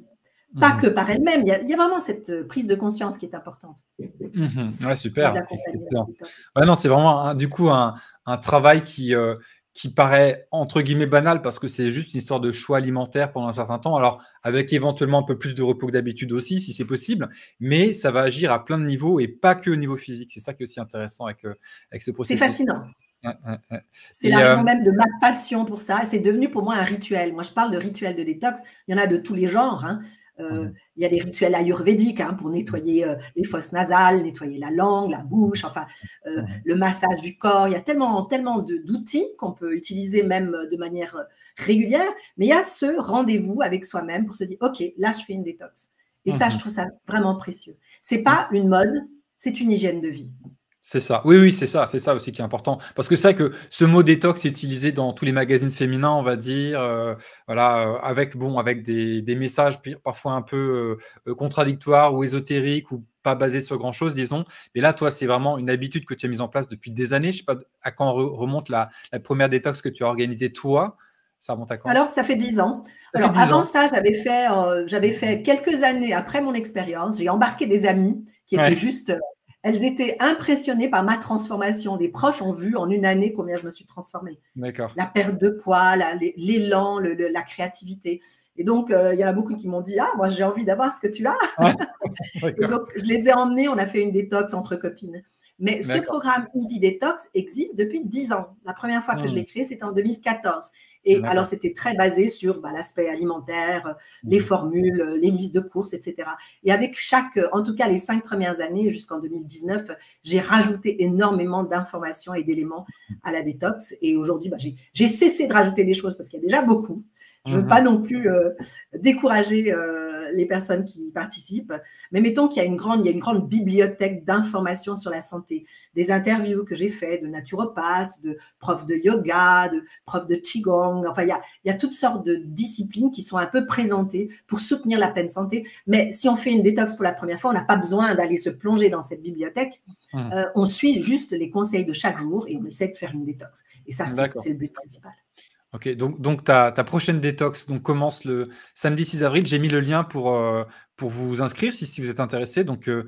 Pas Mmh. que par elle-même, il y a, il y a vraiment cette prise de conscience qui est importante. Mmh. Ouais, Pour les super, accompagner dans la excellent. détox. Ouais, non, c'est vraiment un du coup un un travail qui, heu, qui paraît entre guillemets «banal» parce que c'est juste une histoire de choix alimentaire pendant un certain temps. Alors avec éventuellement un peu plus de repos que d'habitude aussi, si c'est possible, mais ça va agir à plein de niveaux et pas que au niveau physique. C'est ça qui est aussi intéressant avec, heu, avec ce C'est processus. fascinant. Ouais, ouais, ouais C'est et la raison hem même de ma passion pour ça. C'est devenu pour moi un rituel. Moi, je parle de rituel de détox. Il y en a de tous les genres, hein. mmh Heu, mh. il y a des rituels ayurvédiques, hein, pour Mmh. nettoyer, heu, les fosses nasales, nettoyer la langue, la bouche, enfin, heu, Mmh. le massage du corps. Il y a tellement tellement de d'outils qu'on peut utiliser même, de manière, heu, régulière. Mais il y a ce rendez-vous avec soi-même pour se dire: «OK, là, je fais une détox» et ça, je Mmh. trouve ça vraiment précieux. C'est Mmh. pas une mode, c'est une hygiène de vie. C'est ça. Oui, oui, c'est ça, c'est ça aussi qui est important. Parce que c'est vrai que ce mot détox est utilisé dans tous les magazines féminins, on va dire, heu, voilà, heu, avec bon, avec des des messages pi parfois un peu, heu heu, contradictoires ou ésotériques ou pas basés sur grand chose, disons. Mais là, toi, c'est vraiment une habitude que tu as mise en place depuis des années. Je sais pas d à quand re remonte la la première détox que tu as organisée toi? Ça remonte à quand? Alors, ça fait dix ans. Ça fait Alors, dix avant ans? ça, j'avais fait, heu, j'avais Mmh. fait quelques années après mon expérience, j'ai embarqué des amies qui étaient Ouais, juste, heu, elles étaient impressionnées par ma transformation. Des proches ont vu en une année combien je me suis transformée. d'accord. La perte de poids, la l'é l'élan, le le la créativité et donc heu, il y en a beaucoup qui m'ont dit: «Ah moi j'ai envie d'avoir ce que tu as». Ouais, Et d'accord, donc, je les ai emmenés, on a fait une détox entre copines. Mais ce d'accord. programme Easy Detox existe depuis dix ans. La première fois que je Mmh. l'ai créé, c'était en deux mille quatorze. Et alors, D'accord. c'était très basé sur bah, l'aspect alimentaire, les Mmh. formules, les listes de courses, et cetera. Et avec chaque, en tout cas les cinq premières années jusqu'en deux mille dix-neuf, j'ai rajouté énormément d'informations et d'éléments à la détox. Et aujourd'hui, bah, j'ai cessé de rajouter des choses parce qu'il y a déjà beaucoup. Je ne veux pas Mmh. non plus euh, décourager euh, les personnes qui participent. Mais mettons qu'il y a une grande, il y a une grande bibliothèque d'informations sur la santé, des interviews que j'ai faites de naturopathes, de profs de yoga, de profs de qigong. Enfin, il y a, il y a toutes sortes de disciplines qui sont un peu présentées pour soutenir la pleine santé. Mais si on fait une détox pour la première fois, on n'a pas besoin d'aller se plonger dans cette bibliothèque. Mmh. Euh, on suit juste les conseils de chaque jour et on essaie de faire une détox. Et ça, c'est D'accord. le but principal. OK, donc donc ta ta prochaine détox donc commence le samedi six avril. J'ai mis le lien pour, heu, pour vous inscrire si si vous êtes intéressé donc heu,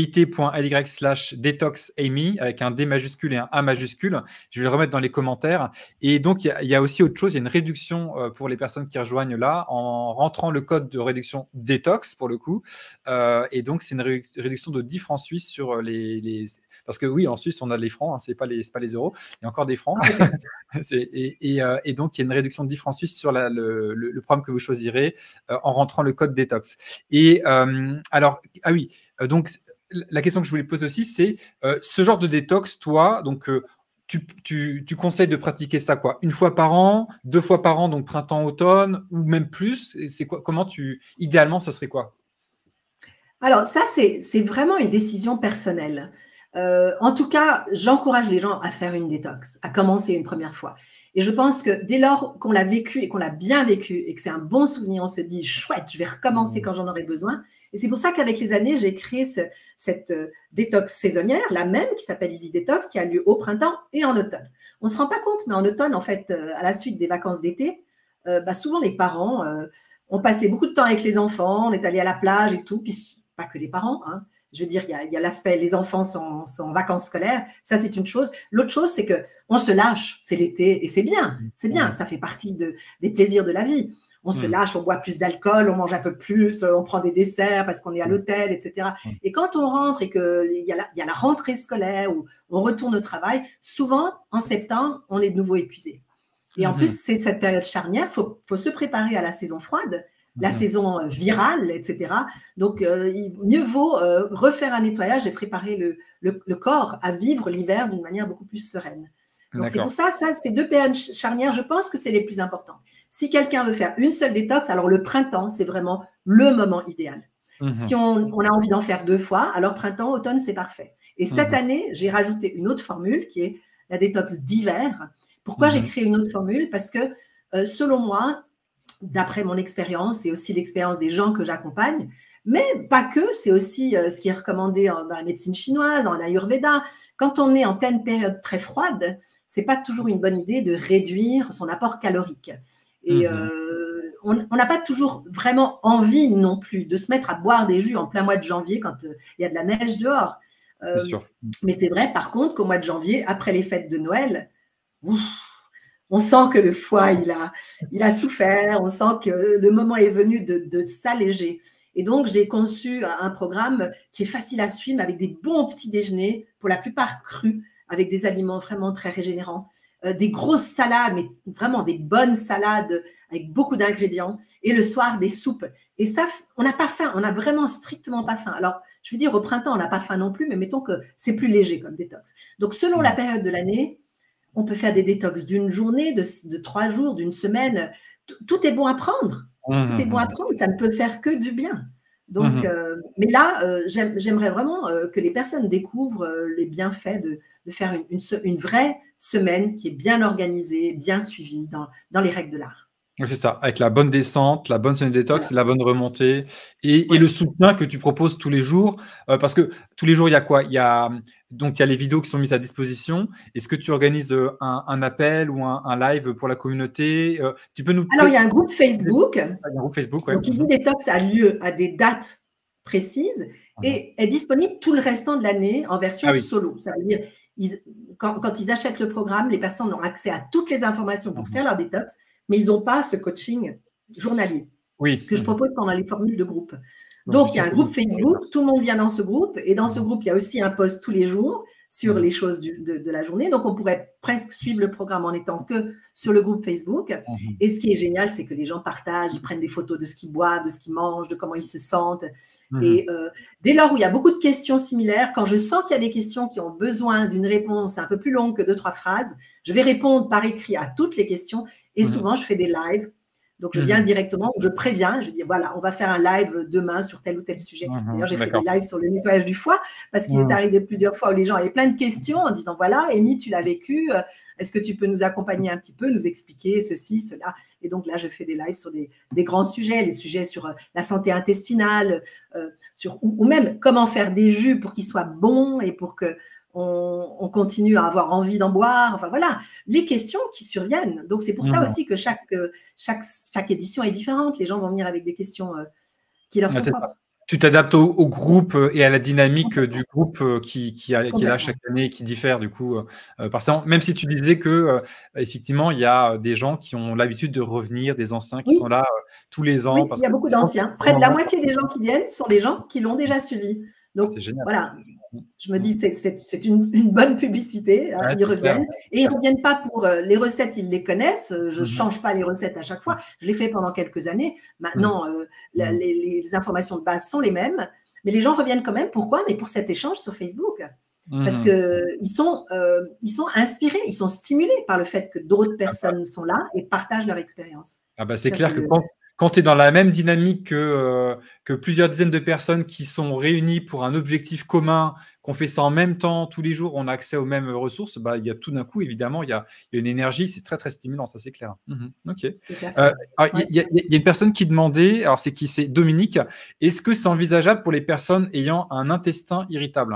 bit.ly slash detoxamy avec un D majuscule et un A majuscule. Je vais le remettre dans les commentaires et donc il y a il y a aussi autre chose, il y a une réduction, heu, pour les personnes qui rejoignent là en rentrant le code de réduction détox pour le coup, heu et donc c'est une réduc réduction de dix francs suisses sur, heu, les les parce que oui, en Suisse, on a les francs, hein, c'est pas les c'est pas les euros. Il y a encore des francs. Ah, OK. C'est et et heu et donc il y a une réduction de dix francs suisses sur la le le le programme que vous choisirez, heu, en rentrant le code détox et hem, alors ah oui, heu, donc la question que je voulais poser aussi, c'est, heu, ce genre de détox, toi, donc heu, tu tu tu conseilles de pratiquer ça quoi? Une fois par an, deux fois par an, donc printemps, automne ou même plus? Et c'est quoi comment tu idéalement, ça serait quoi? Alors ça, c'est c'est vraiment une décision personnelle. Heu, en tout cas, j'encourage les gens à faire une détox, à commencer une première fois et je pense que dès lors qu'on l'a vécu et qu'on l'a bien vécu et que c'est un bon souvenir, on se dit: «Chouette, je vais recommencer Mmh. quand j'en aurai besoin» et c'est pour ça qu'avec les années, j'ai créé ce cette, heu, détox saisonnière, la même qui s'appelle Easy Detox, qui a lieu au printemps et en automne. On ne se rend pas compte, mais en automne, en fait, heu, à la suite des vacances d'été, heu, bah, souvent les parents, heu, ont passé beaucoup de temps avec les enfants, on est allé à la plage et tout, puis pas que les parents, hein. Je veux dire, il y a, il y a l'aspect, les enfants sont, sont, en vacances scolaires, ça c'est une chose. L'autre chose, c'est que on se lâche, c'est l'été, et c'est bien, c'est bien, Mmh. ça fait partie de, des plaisirs de la vie. On se Mmh. lâche, on boit plus d'alcool, on mange un peu plus, on prend des desserts parce qu'on est à Mmh. l'hôtel, et cetera. Mmh. Et quand on rentre et qu'il y, a la, il y a la rentrée scolaire ou on retourne au travail, souvent, en septembre, on est de nouveau épuisé. Et en Mmh. plus, c'est cette période charnière, il faut, faut se préparer à la saison froide, la Mmh. saison virale, et cetera. Donc, euh, il, mieux vaut euh, refaire un nettoyage et préparer le, le, le corps à vivre l'hiver d'une manière beaucoup plus sereine. Donc, c'est pour D'accord. ça, ça, ces deux périodes charnières, je pense que c'est les plus importantes. Si quelqu'un veut faire une seule détox, alors le printemps, c'est vraiment le moment idéal. Si Mmh. on, on a envie d'en faire deux fois, alors printemps, automne, c'est parfait. Et cette Mmh. année, j'ai rajouté une autre formule qui est la détox d'hiver. Pourquoi j'ai Mmh. créé une autre formule? Parce que, euh, selon moi, d'après mon expérience et aussi l'expérience des gens que j'accompagne, mais pas que, c'est aussi euh, ce qui est recommandé en, dans la médecine chinoise, en Ayurveda. Quand on est en pleine période très froide, c'est pas toujours une bonne idée de réduire son apport calorique. Et Mmh. euh, on n'a pas toujours vraiment envie non plus de se mettre à boire des jus en plein mois de janvier quand il euh, y a de la neige dehors. Euh, c'est sûr. Mais c'est vrai, par contre, qu'au mois de janvier, après les fêtes de Noël, ouf, on sent que le foie, il a, il a souffert, on sent que le moment est venu de, de s'alléger. Et donc, j'ai conçu un programme qui est facile à suivre avec des bons petits déjeuners, pour la plupart crus, avec des aliments vraiment très régénérants. Euh, des grosses salades, mais vraiment des bonnes salades avec beaucoup d'ingrédients. Et le soir, des soupes. Et ça, on n'a pas faim. On n'a vraiment strictement pas faim. Alors, je veux dire, au printemps, on n'a pas faim non plus, mais mettons que c'est plus léger comme détox. Donc, selon la période de l'année, on peut faire des détox d'une journée, de, de trois jours, d'une semaine. Tout est bon à prendre. Mmh, Tout est bon à prendre. Ça ne peut faire que du bien. Donc, mmh. euh, mais là, euh, j'aimerais vraiment euh, que les personnes découvrent euh, les bienfaits de, de faire une, une, une vraie semaine qui est bien organisée, bien suivie dans, dans les règles de l'art. C'est ça, avec la bonne descente, la bonne semaine détox, voilà. La bonne remontée et, ouais. et le soutien que tu proposes tous les jours. Euh, parce que tous les jours, il y a quoi? Il y a, donc, il y a les vidéos qui sont mises à disposition. Est-ce que tu organises un, un appel ou un, un live pour la communauté? euh, tu peux nous... Alors, il y a un groupe Facebook. Il y a un groupe Facebook, ouais. Donc, Easy Detox a lieu à des dates précises mmh. et est disponible tout le restant de l'année en version ah, oui. solo. Ça veut dire, ils, quand, quand ils achètent le programme, les personnes ont accès à toutes les informations pour mmh. faire leur détox, mais ils n'ont pas ce coaching journalier oui. que je propose pendant les formules de groupe. Donc, il y a un groupe Facebook, tout le monde vient dans ce groupe, et dans ce groupe, il y a aussi un post tous les jours sur les choses du, de, de la journée. Donc, on pourrait presque suivre le programme en étant que sur le groupe Facebook. Et ce qui est génial, c'est que les gens partagent, ils prennent des photos de ce qu'ils boivent, de ce qu'ils mangent, de comment ils se sentent. Mmh. Et euh, dès lors où il y a beaucoup de questions similaires, quand je sens qu'il y a des questions qui ont besoin d'une réponse un peu plus longue que deux, trois phrases, je vais répondre par écrit à toutes les questions. Et mmh. souvent, je fais des lives. Donc, je viens mmh. directement, je préviens, je dis, voilà, on va faire un live demain sur tel ou tel sujet. Mmh. D'ailleurs, j'ai fait des lives sur le nettoyage du foie parce qu'il mmh. est arrivé plusieurs fois où les gens avaient plein de questions en disant, voilà, Amy, tu l'as vécu, est-ce que tu peux nous accompagner un petit peu, nous expliquer ceci, cela? Et donc là, je fais des lives sur des, des grands sujets, les sujets sur la santé intestinale, euh, sur, ou, ou même comment faire des jus pour qu'ils soient bons et pour que On, on continue à avoir envie d'en boire. Enfin, voilà, les questions qui surviennent. Donc, c'est pour mmh. ça aussi que chaque, chaque, chaque édition est différente. Les gens vont venir avec des questions euh, qui leur sont ah, propres. Tu t'adaptes au, au groupe et à la dynamique du groupe qui, qui, a, qui est là chaque année et qui diffère du coup. Euh, par exemple, même si tu disais que euh, effectivement, il y a des gens qui ont l'habitude de revenir, des anciens qui oui. sont là euh, tous les ans. Oui, parce il y a beaucoup d'anciens. Près de la moitié des gens qui viennent sont des gens qui l'ont déjà suivi. Donc, c'est génial. Voilà. Je me dis, c'est une, une bonne publicité. Hein, ouais, ils reviennent. Clair. Et ils ne reviennent pas pour euh, les recettes, ils les connaissent. Je ne mm-hmm. change pas les recettes à chaque fois. Je l'ai fait pendant quelques années. Maintenant, mm-hmm. euh, la, les, les informations de base sont les mêmes. Mais les gens reviennent quand même. Pourquoi? Mais pour cet échange sur Facebook. Mm-hmm. Parce qu'ils sont, euh, ils sont inspirés, ils sont stimulés par le fait que d'autres personnes sont là et partagent leur expérience. Ah bah c'est clair que le... quand, quand tu es dans la même dynamique que, euh, que plusieurs dizaines de personnes qui sont réunies pour un objectif commun, qu'on fait ça en même temps, tous les jours, on a accès aux mêmes ressources, bah, il y a tout d'un coup, évidemment, il y a, il y a une énergie, c'est très, très stimulant, ça c'est clair. Mmh, ok. Euh, alors, ouais. il, y a, il y a une personne qui demandait, alors c'est qui? C'est Dominique, est-ce que c'est envisageable pour les personnes ayant un intestin irritable,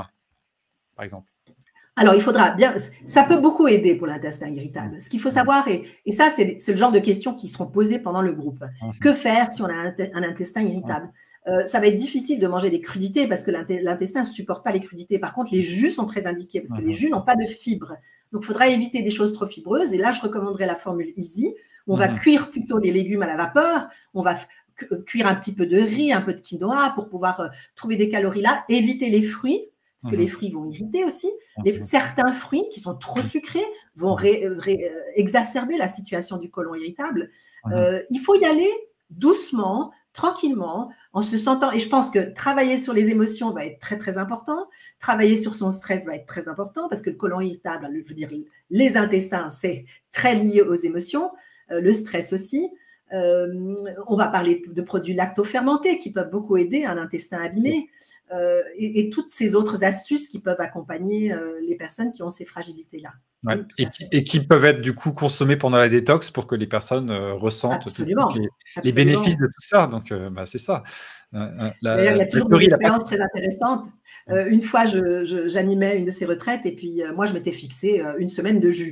par exemple? Alors, il faudra bien, ça peut beaucoup aider pour l'intestin irritable. Ce qu'il faut savoir, et, et ça, c'est le genre de questions qui seront posées pendant le groupe. Que faire si on a un, un intestin irritable? euh, Ça va être difficile de manger des crudités parce que l'intestin ne supporte pas les crudités. Par contre, les jus sont très indiqués parce que les jus n'ont pas de fibres. Donc, il faudra éviter des choses trop fibreuses. Et là, je recommanderais la formule Easy. On va cuire plutôt les légumes à la vapeur. On va cuire un petit peu de riz, un peu de quinoa pour pouvoir euh, trouver des calories là. Éviter les fruits. Parce que mmh. les fruits vont irriter aussi. Les, certains fruits qui sont trop sucrés vont ré, ré, euh, exacerber la situation du côlon irritable. Mmh. Euh, il faut y aller doucement, tranquillement, en se sentant… Et je pense que travailler sur les émotions va être très, très important. Travailler sur son stress va être très important parce que le côlon irritable, je veux dire, les intestins, c'est très lié aux émotions. Euh, le stress aussi. Euh, on va parler de produits lactofermentés qui peuvent beaucoup aider un intestin abîmé euh, et, et toutes ces autres astuces qui peuvent accompagner euh, les personnes qui ont ces fragilités-là. Ouais. Oui, et, qui, et qui peuvent être du coup consommées pendant la détox pour que les personnes euh, ressentent absolument, les, absolument. les bénéfices de tout ça. Donc, euh, bah, c'est ça. Euh, la, il y a toujours des expériences très intéressantes. Euh, une fois, j'animais une de ces retraites et puis euh, moi, je m'étais fixé euh, une semaine de jus.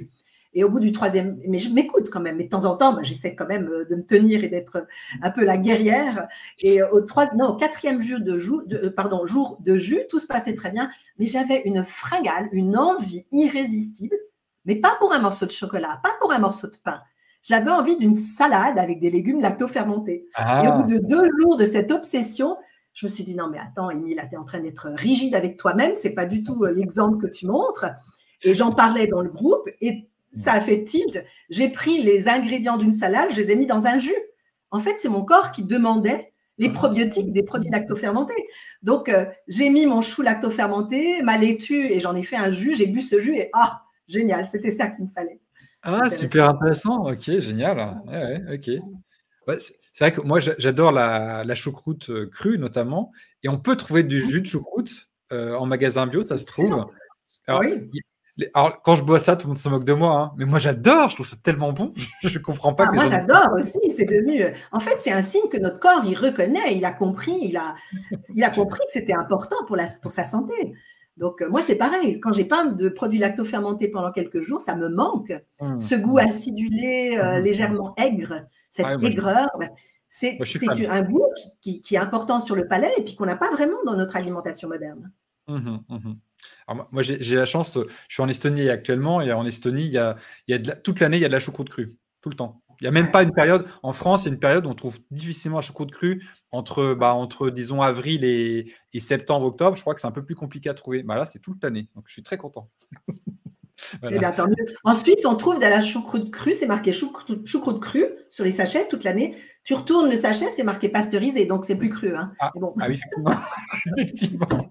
Et au bout du troisième, mais je m'écoute quand même, mais de temps en temps, bah, j'essaie quand même de me tenir et d'être un peu la guerrière. Et au, trois, non, au quatrième jour de, jour, de, pardon, jour de jus, tout se passait très bien, mais j'avais une fringale, une envie irrésistible, mais pas pour un morceau de chocolat, pas pour un morceau de pain. J'avais envie d'une salade avec des légumes lacto-fermentés. Ah. Et au bout de deux jours de cette obsession, je me suis dit, non, mais attends, Émile, tu es en train d'être rigide avec toi-même, ce n'est pas du tout l'exemple que tu montres. Et j'en parlais dans le groupe et ça a fait tilt. J'ai pris les ingrédients d'une salade, je les ai mis dans un jus. En fait, c'est mon corps qui demandait les probiotiques des produits lactofermentés. Donc, euh, j'ai mis mon chou lactofermenté, ma laitue et j'en ai fait un jus. J'ai bu ce jus et ah, génial, c'était ça qu'il me fallait. Ah, intéressant. Super intéressant. Ok, génial. Ouais, ouais, ok. Ouais, c'est vrai que moi, j'adore la, la choucroute crue notamment. Et on peut trouver du jus de choucroute euh, en magasin bio, ça se trouve. Alors, oui. Alors, quand je bois ça, tout le monde se moque de moi. Hein. Mais moi, j'adore. Je trouve ça tellement bon. Je ne comprends pas. Ah, que moi, j'adore aussi. C'est devenu. En fait, c'est un signe que notre corps, il reconnaît. Il a compris. Il a, il a compris que c'était important pour, la, pour sa santé. Donc, euh, moi, c'est pareil. Quand j'ai pas de produits lacto-fermentés pendant quelques jours, ça me manque. Mmh. Ce goût acidulé, euh, mmh. légèrement aigre, cette ah, aigreur, je... c'est un goût qui, qui, qui est important sur le palais et puis qu'on n'a pas vraiment dans notre alimentation moderne. Mmh, mmh. Alors, moi, j'ai la chance, je suis en Estonie actuellement, et en Estonie, il y a, il y a de la, toute l'année, il y a de la choucroute crue, tout le temps. Il n'y a même ouais. pas une période, en France, il y a une période où on trouve difficilement la choucroute crue entre, bah, entre disons, avril et, et septembre, octobre. Je crois que c'est un peu plus compliqué à trouver. Bah, là, c'est toute l'année, donc je suis très content. Voilà. Eh bien, tant mieux. En Suisse, on trouve de la choucroute crue, c'est marqué choucroute, choucroute crue sur les sachets toute l'année. Tu retournes le sachet, c'est marqué pasteurisé, donc c'est plus cru. Hein. Ah, bon. ah oui, effectivement. effectivement.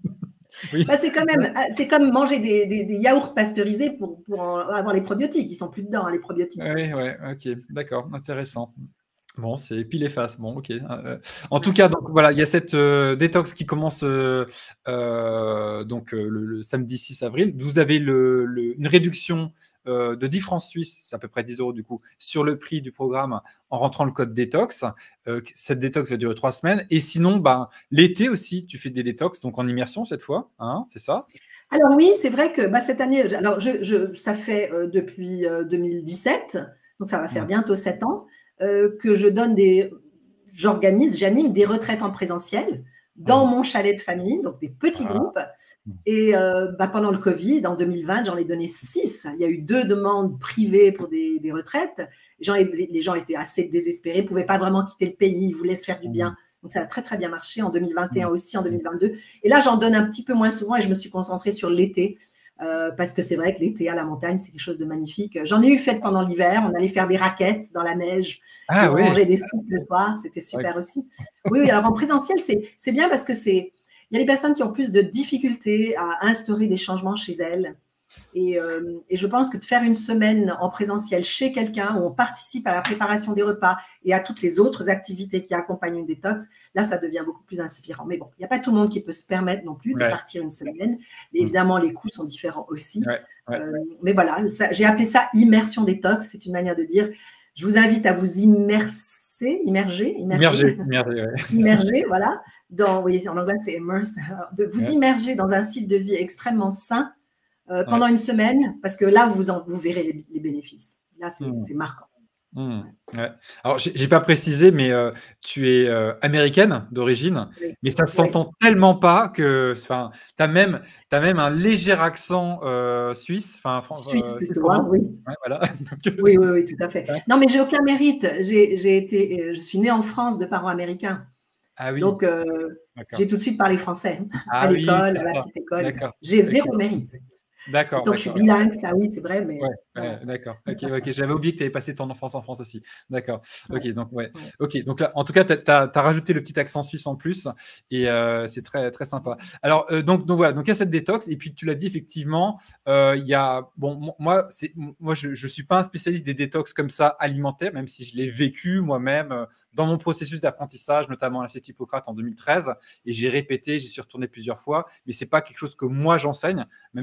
Oui. Bah, c'est quand même, c'est comme manger des, des, des yaourts pasteurisés pour, pour avoir les probiotiques. Ils sont plus dedans, hein, les probiotiques. Oui, oui, ok, d'accord, intéressant. Bon, c'est pile et face. Bon, ok. Euh, en tout cas, donc voilà, il y a cette euh, détox qui commence euh, euh, donc euh, le, le samedi six avril. Vous avez le, le, une réduction euh, de dix francs suisses, c'est à peu près dix euros du coup, sur le prix du programme en rentrant le code détox. Euh, cette détox va durer trois semaines. Et sinon, ben, l'été aussi, tu fais des détox, donc en immersion cette fois, hein, c'est ça? Alors oui, c'est vrai que bah, cette année, alors je, je, ça fait euh, depuis euh, deux mille dix-sept, donc ça va faire bientôt sept ans. Euh, que je donne des, j'organise, j'anime des retraites en présentiel dans mon chalet de famille, donc des petits ah. groupes. Et euh, bah, pendant le Covid, en deux mille vingt, j'en ai donné six. Il y a eu deux demandes privées pour des, des retraites. Gens, les gens étaient assez désespérés, ne pouvaient pas vraiment quitter le pays, ils voulaient se faire du bien. Donc, ça a très, très bien marché en deux mille vingt et un aussi, en deux mille vingt-deux. Et là, j'en donne un petit peu moins souvent et je me suis concentrée sur l'été. Euh, parce que c'est vrai que l'été à la montagne, c'est quelque chose de magnifique. J'en ai eu fait pendant l'hiver. On allait faire des raquettes dans la neige. Ah, on oui. mangeait des soupes le soir. C'était super oui. aussi. Oui, oui, alors en présentiel, c'est bien parce que c'est. Il y a des personnes qui ont plus de difficultés à instaurer des changements chez elles. Et, euh, et je pense que de faire une semaine en présentiel chez quelqu'un où on participe à la préparation des repas et à toutes les autres activités qui accompagnent une détox, là, ça devient beaucoup plus inspirant. Mais bon, il n'y a pas tout le monde qui peut se permettre non plus ouais. de partir une semaine. Et évidemment, les coûts sont différents aussi. Ouais. Ouais. Euh, mais voilà, j'ai appelé ça immersion détox. C'est une manière de dire, je vous invite à vous immerser, immerger, immerger, immerger, ouais. immerger voilà. Dans, vous voyez, en anglais, c'est immerse. De vous ouais. immerger dans un style de vie extrêmement sain Euh, pendant ouais. une semaine, parce que là, vous, en, vous verrez les, les bénéfices. Là, c'est mmh. marquant. Mmh. Ouais. Alors, je n'ai pas précisé, mais euh, tu es euh, américaine d'origine, oui. mais ça ne s'entend oui. tellement pas que tu as même, t'as même un léger accent euh, suisse. Suisse, euh, plutôt, hein, oui. Ouais, voilà. oui, oui, oui, tout à fait. Ouais. Non, mais j'ai aucun mérite. J'ai été, je suis née en France de parents américains. Ah, oui. Donc, euh, j'ai tout de suite parlé français ah, à l'école, oui, à la petite école. J'ai zéro mérite. D'accord. Donc, je suis bilingue, ça oui, c'est vrai, mais. Ouais, ouais, d'accord. Ok, ok. J'avais oublié que tu avais passé ton enfance en France aussi. D'accord. Ok, ouais. donc, ouais. ouais. Ok, donc là, en tout cas, tu as, as rajouté le petit accent suisse en plus et euh, c'est très, très sympa. Alors, euh, donc, donc, voilà, donc il y a cette détox et puis tu l'as dit, effectivement, euh, il y a. Bon, moi, moi je ne suis pas un spécialiste des détox comme ça alimentaires, même si je l'ai vécu moi-même euh, dans mon processus d'apprentissage, notamment à l'Institut Hippocrate en deux mille treize et j'ai répété, j'y suis retourné plusieurs fois, mais ce n'est pas quelque chose que moi j'enseigne, même si j'enseigne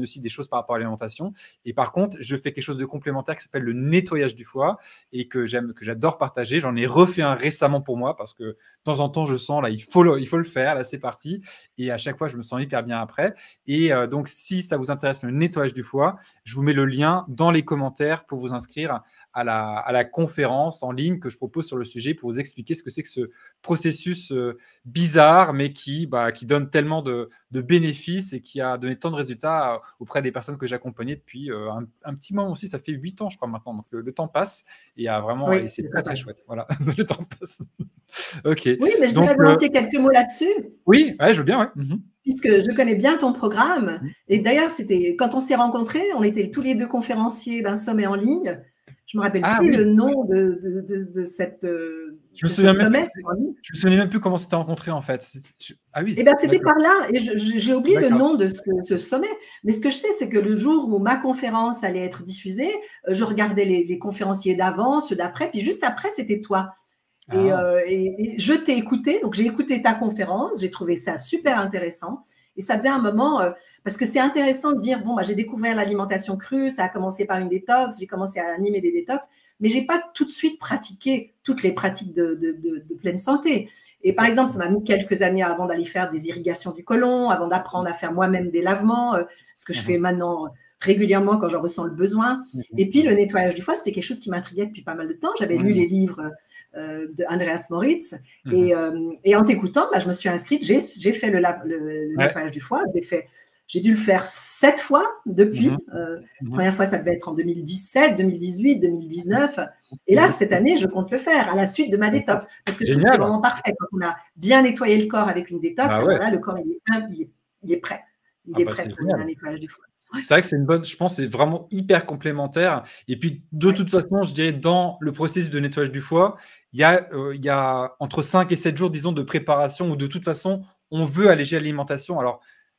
renseigne aussi des choses par rapport à l'alimentation. Et par contre, je fais quelque chose de complémentaire qui s'appelle le nettoyage du foie et que j'aime, que j'adore partager. J'en ai refait un récemment pour moi parce que de temps en temps, je sens là, il faut le, il faut le faire. Là, c'est parti. Et à chaque fois, je me sens hyper bien après. Et euh, donc, si ça vous intéresse le nettoyage du foie, je vous mets le lien dans les commentaires pour vous inscrire à la, à la conférence en ligne que je propose sur le sujet pour vous expliquer ce que c'est que ce processus euh, bizarre, mais qui, bah, qui donne tellement de, de bénéfices et qui a donné tant de résultats auprès des personnes que j'accompagnais depuis euh, un, un petit moment aussi. Ça fait huit ans, je crois, maintenant. Donc, le, le temps passe et, a vraiment, Oui, et c'est le très, temps très passe. chouette. Voilà, le temps passe. OK. Oui, mais je Donc, dirais euh, volontiers quelques mots là-dessus, oui, ouais, je veux bien, ouais. Mhm. puisque je connais bien ton programme. Mhm. Et d'ailleurs, c'était quand on s'est rencontrés, on était tous les deux conférenciers d'un sommet en ligne. Je me rappelle Ah plus le oui, nom de, de, de, de cette, euh, je me de ce souviens même plus. sommet en ligne. Je me souviens même plus comment c'était rencontré en fait. C'est- je- Ah Eh oui, ben, c'était d'accord, par là, et je- je- j'ai oublié le d'accord. nom de ce, ce sommet. Mais ce que je sais, c'est que le jour où ma conférence allait être diffusée, euh, je regardais les, les conférenciers d'avant, ceux d'après, puis juste après, c'était toi. Et, Ah, euh, et- et je t'ai écouté, donc j'ai écouté ta conférence, j'ai trouvé ça super intéressant. Et ça faisait un moment, euh, parce que c'est intéressant de dire, bon, bah, j'ai découvert l'alimentation crue, ça a commencé par une détox, j'ai commencé à animer des détox, mais j'ai pas tout de suite pratiqué toutes les pratiques de, de, de, de pleine santé. Et par exemple, ça m'a mis quelques années avant d'aller faire des irrigations du côlon, avant d'apprendre à faire moi-même des lavements, euh, ce que je fais mhm, maintenant régulièrement quand j'en ressens le besoin. mhm, Et puis, le nettoyage du foie, c'était quelque chose qui m'intriguait depuis pas mal de temps. J'avais lu mhm, les livres euh, de Andreas Moritz. mhm. Et, euh, et en t'écoutant, bah, je me suis inscrite, j'ai, j'ai fait le, le, le Ouais. nettoyage du foie. J'ai, fait, j'ai dû le faire sept fois depuis. Mhm, Euh, mhm, première fois, ça devait être en deux mille dix-sept, deux mille dix-huit, deux mille dix-neuf. Et là, mhm. cette année, je compte le faire à la suite de ma D'accord. détox. Parce que je trouve que c'est Génial. vraiment parfait. Quand on a bien nettoyé le corps avec une détox, Bah alors ouais. là, le corps, il est, il est, il est prêt. Il Ah est bah prêt c'est pour un génial. nettoyage du foie. Ouais. C'est vrai que c'est une bonne, je pense, que c'est vraiment hyper complémentaire. Et puis, de Ouais. toute façon, je dirais, dans le processus de nettoyage du foie, il y a, euh, il y a entre cinq et sept jours, disons, de préparation où de toute façon, on veut alléger l'alimentation. Alors,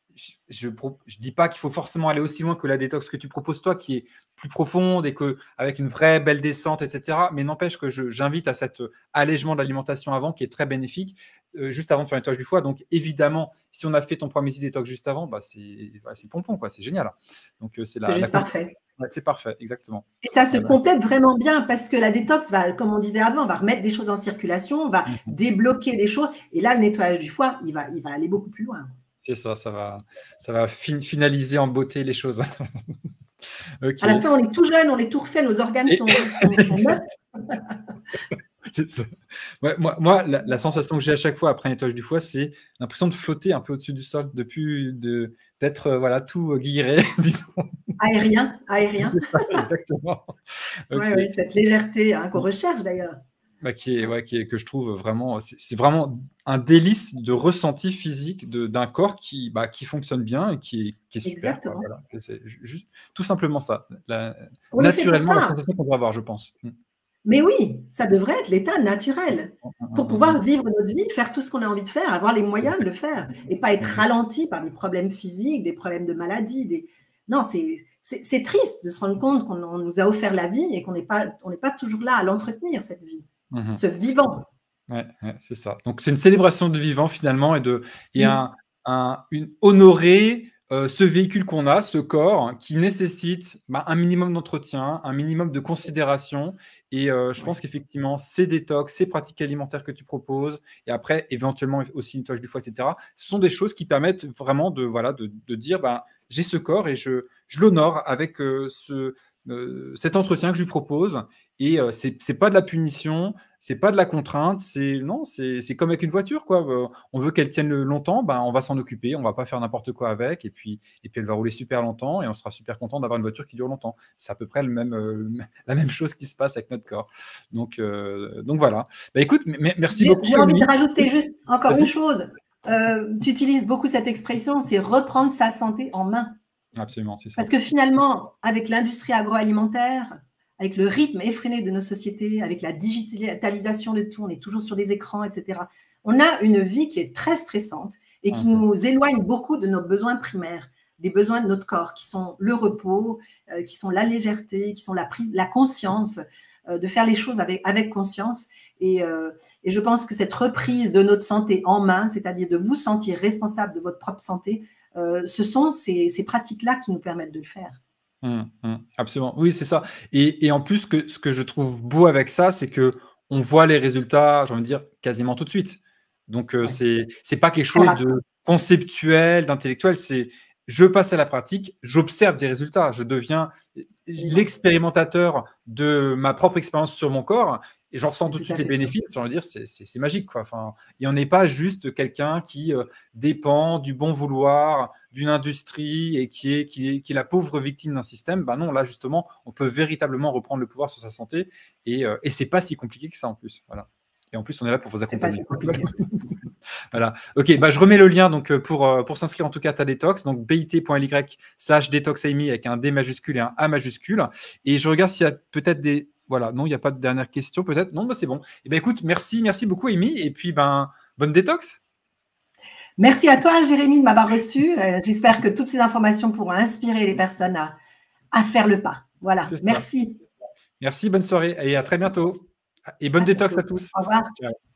je ne dis pas qu'il faut forcément aller aussi loin que la détox que tu proposes toi, qui est plus profonde et que, avec une vraie belle descente, et cetera. Mais n'empêche que je, j'invite à cet allègement de l'alimentation avant, qui est très bénéfique, euh, juste avant de faire le nettoyage du foie. Donc, évidemment, si on a fait ton premier détox juste avant, bah, c'est bah, pompon, quoi. C'est génial. Donc, euh, c'est C'est la, la juste parfait. ouais, c'est parfait, exactement. Et ça se Voilà. complète vraiment bien parce que la détox va, comme on disait avant, va remettre des choses en circulation, on va Mhm. débloquer des choses. Et là, le nettoyage du foie, il va, il va aller beaucoup plus loin. C'est ça, ça va, ça va fin- finaliser en beauté les choses. Ok. À la fin, on est tout jeune, on est tout refait, nos organes Et- sont, sont, sont neufs. C'est ça. Ouais, moi, moi la, la sensation que j'ai à chaque fois après un nettoyage du foie, c'est l'impression de flotter un peu au-dessus du sol, depuis de d'être euh, voilà tout euh, guilleret, disons. Aérien, aérien. C'est ça, exactement. Ok. Oui, oui, cette légèreté hein, qu'on recherche d'ailleurs. Bah, qui est, ouais, qui est, que je trouve vraiment, c'est c'est vraiment un délice de ressenti physique de- d'un corps qui, bah, qui fonctionne bien et qui est, qui est super, quoi. Exactement. Voilà. C'est c'est ju- juste tout simplement ça. La- On est fait pour naturellement, la ça. sensation qu'on doit avoir, je pense. Mm. Mais oui, ça devrait être l'état naturel Mm, mm, pour mm, mm. pouvoir vivre notre vie, faire tout ce qu'on a envie de faire, avoir les moyens de le faire et pas être Mhm. ralenti par des problèmes physiques, des problèmes de maladie. Des... Non, c'est c'est triste de se rendre compte qu'on on nous a offert la vie et qu'on n'est pas, on n'est pas toujours là à l'entretenir, cette vie, Mhm. ce vivant. Ouais, ouais, c'est ça. Donc c'est une célébration du vivant finalement et de et Oui, un, un- une honorer euh, ce véhicule qu'on a, ce corps qui nécessite bah, un minimum d'entretien, un minimum de considération. Et euh, je ouais. pense qu'effectivement, ces détox, ces pratiques alimentaires que tu proposes, et après éventuellement aussi une nettoyage du foie, et cetera, ce sont des choses qui permettent vraiment de voilà de, de dire bah, j'ai ce corps et je, je l'honore avec euh, ce, euh, cet entretien que je lui propose. Et euh, c'est c'est pas de la punition, c'est pas de la contrainte, c'est non, c'est c'est comme avec une voiture quoi. Euh, on veut qu'elle tienne le- longtemps, ben on va s'en occuper, on va pas faire n'importe quoi avec, et puis et puis elle va rouler super longtemps et on sera super content d'avoir une voiture qui dure longtemps. C'est à peu près le même euh, la même chose qui se passe avec notre corps. Donc euh, donc voilà. Bah écoute, m- m- merci J'ai beaucoup j'ai envie de Émilie. rajouter juste encore une Vas-y. chose. Euh, tu utilises beaucoup cette expression, c'est reprendre sa santé en main. Absolument, c'est Parce ça. que finalement, avec l'industrie agroalimentaire, avec le rythme effréné de nos sociétés, avec la digitalisation de tout, on est toujours sur des écrans, et cetera. On a une vie qui est très stressante et qui Mhm. nous éloigne beaucoup de nos besoins primaires, des besoins de notre corps, qui sont le repos, euh, qui sont la légèreté, qui sont la prise, la conscience, euh, de faire les choses avec, avec conscience. Et, euh, et je pense que cette reprise de notre santé en main, c'est-à-dire de vous sentir responsable de votre propre santé, Euh, ce sont ces, ces pratiques-là qui nous permettent de le faire. Mmh, mmh, absolument. Oui, c'est ça. Et, et en plus, que, ce que je trouve beau avec ça, c'est que on voit les résultats, j'ai envie de dire, quasiment tout de suite. Donc, euh, Ouais. c'est c'est pas quelque Très chose rapide. de conceptuel, d'intellectuel. C'est je passe à la pratique, j'observe des résultats, je deviens Absolument. l'expérimentateur de ma propre expérience sur mon corps et j'en ressens C'est tout de tout suite à les fait ça. bénéfices. J'ai envie de dire, c'est c'est- c'est magique, quoi. Enfin, il n'y en est pas juste quelqu'un qui euh, dépend du bon vouloir d'une industrie et qui est, qui est, qui est la pauvre victime d'un système. Ben non, là, justement, on peut véritablement reprendre le pouvoir sur sa santé et, euh, et c'est pas si compliqué que ça en plus. Voilà. Et en plus, on est là pour vous C'est pas accompagner. si compliqué. Voilà. Ok, bah, je remets le lien donc, pour, euh, pour s'inscrire en tout cas à ta détox. Donc bit.ly slash détoxamy avec un D majuscule et un A majuscule. Et je regarde s'il y a peut-être des. Voilà, non, il n'y a pas de dernière question peut-être. Non, bah, c'est bon. Et ben écoute, merci, merci beaucoup, Amy. Et puis, ben, bonne détox. Merci à toi, Jérémy, de m'avoir reçu. Euh, J'espère que toutes ces informations pourront inspirer les personnes à, à faire le pas. Voilà. C'est ça. Merci. Merci, bonne soirée et à très bientôt. Et bonne À détox à bientôt. tous. Au revoir. Ciao.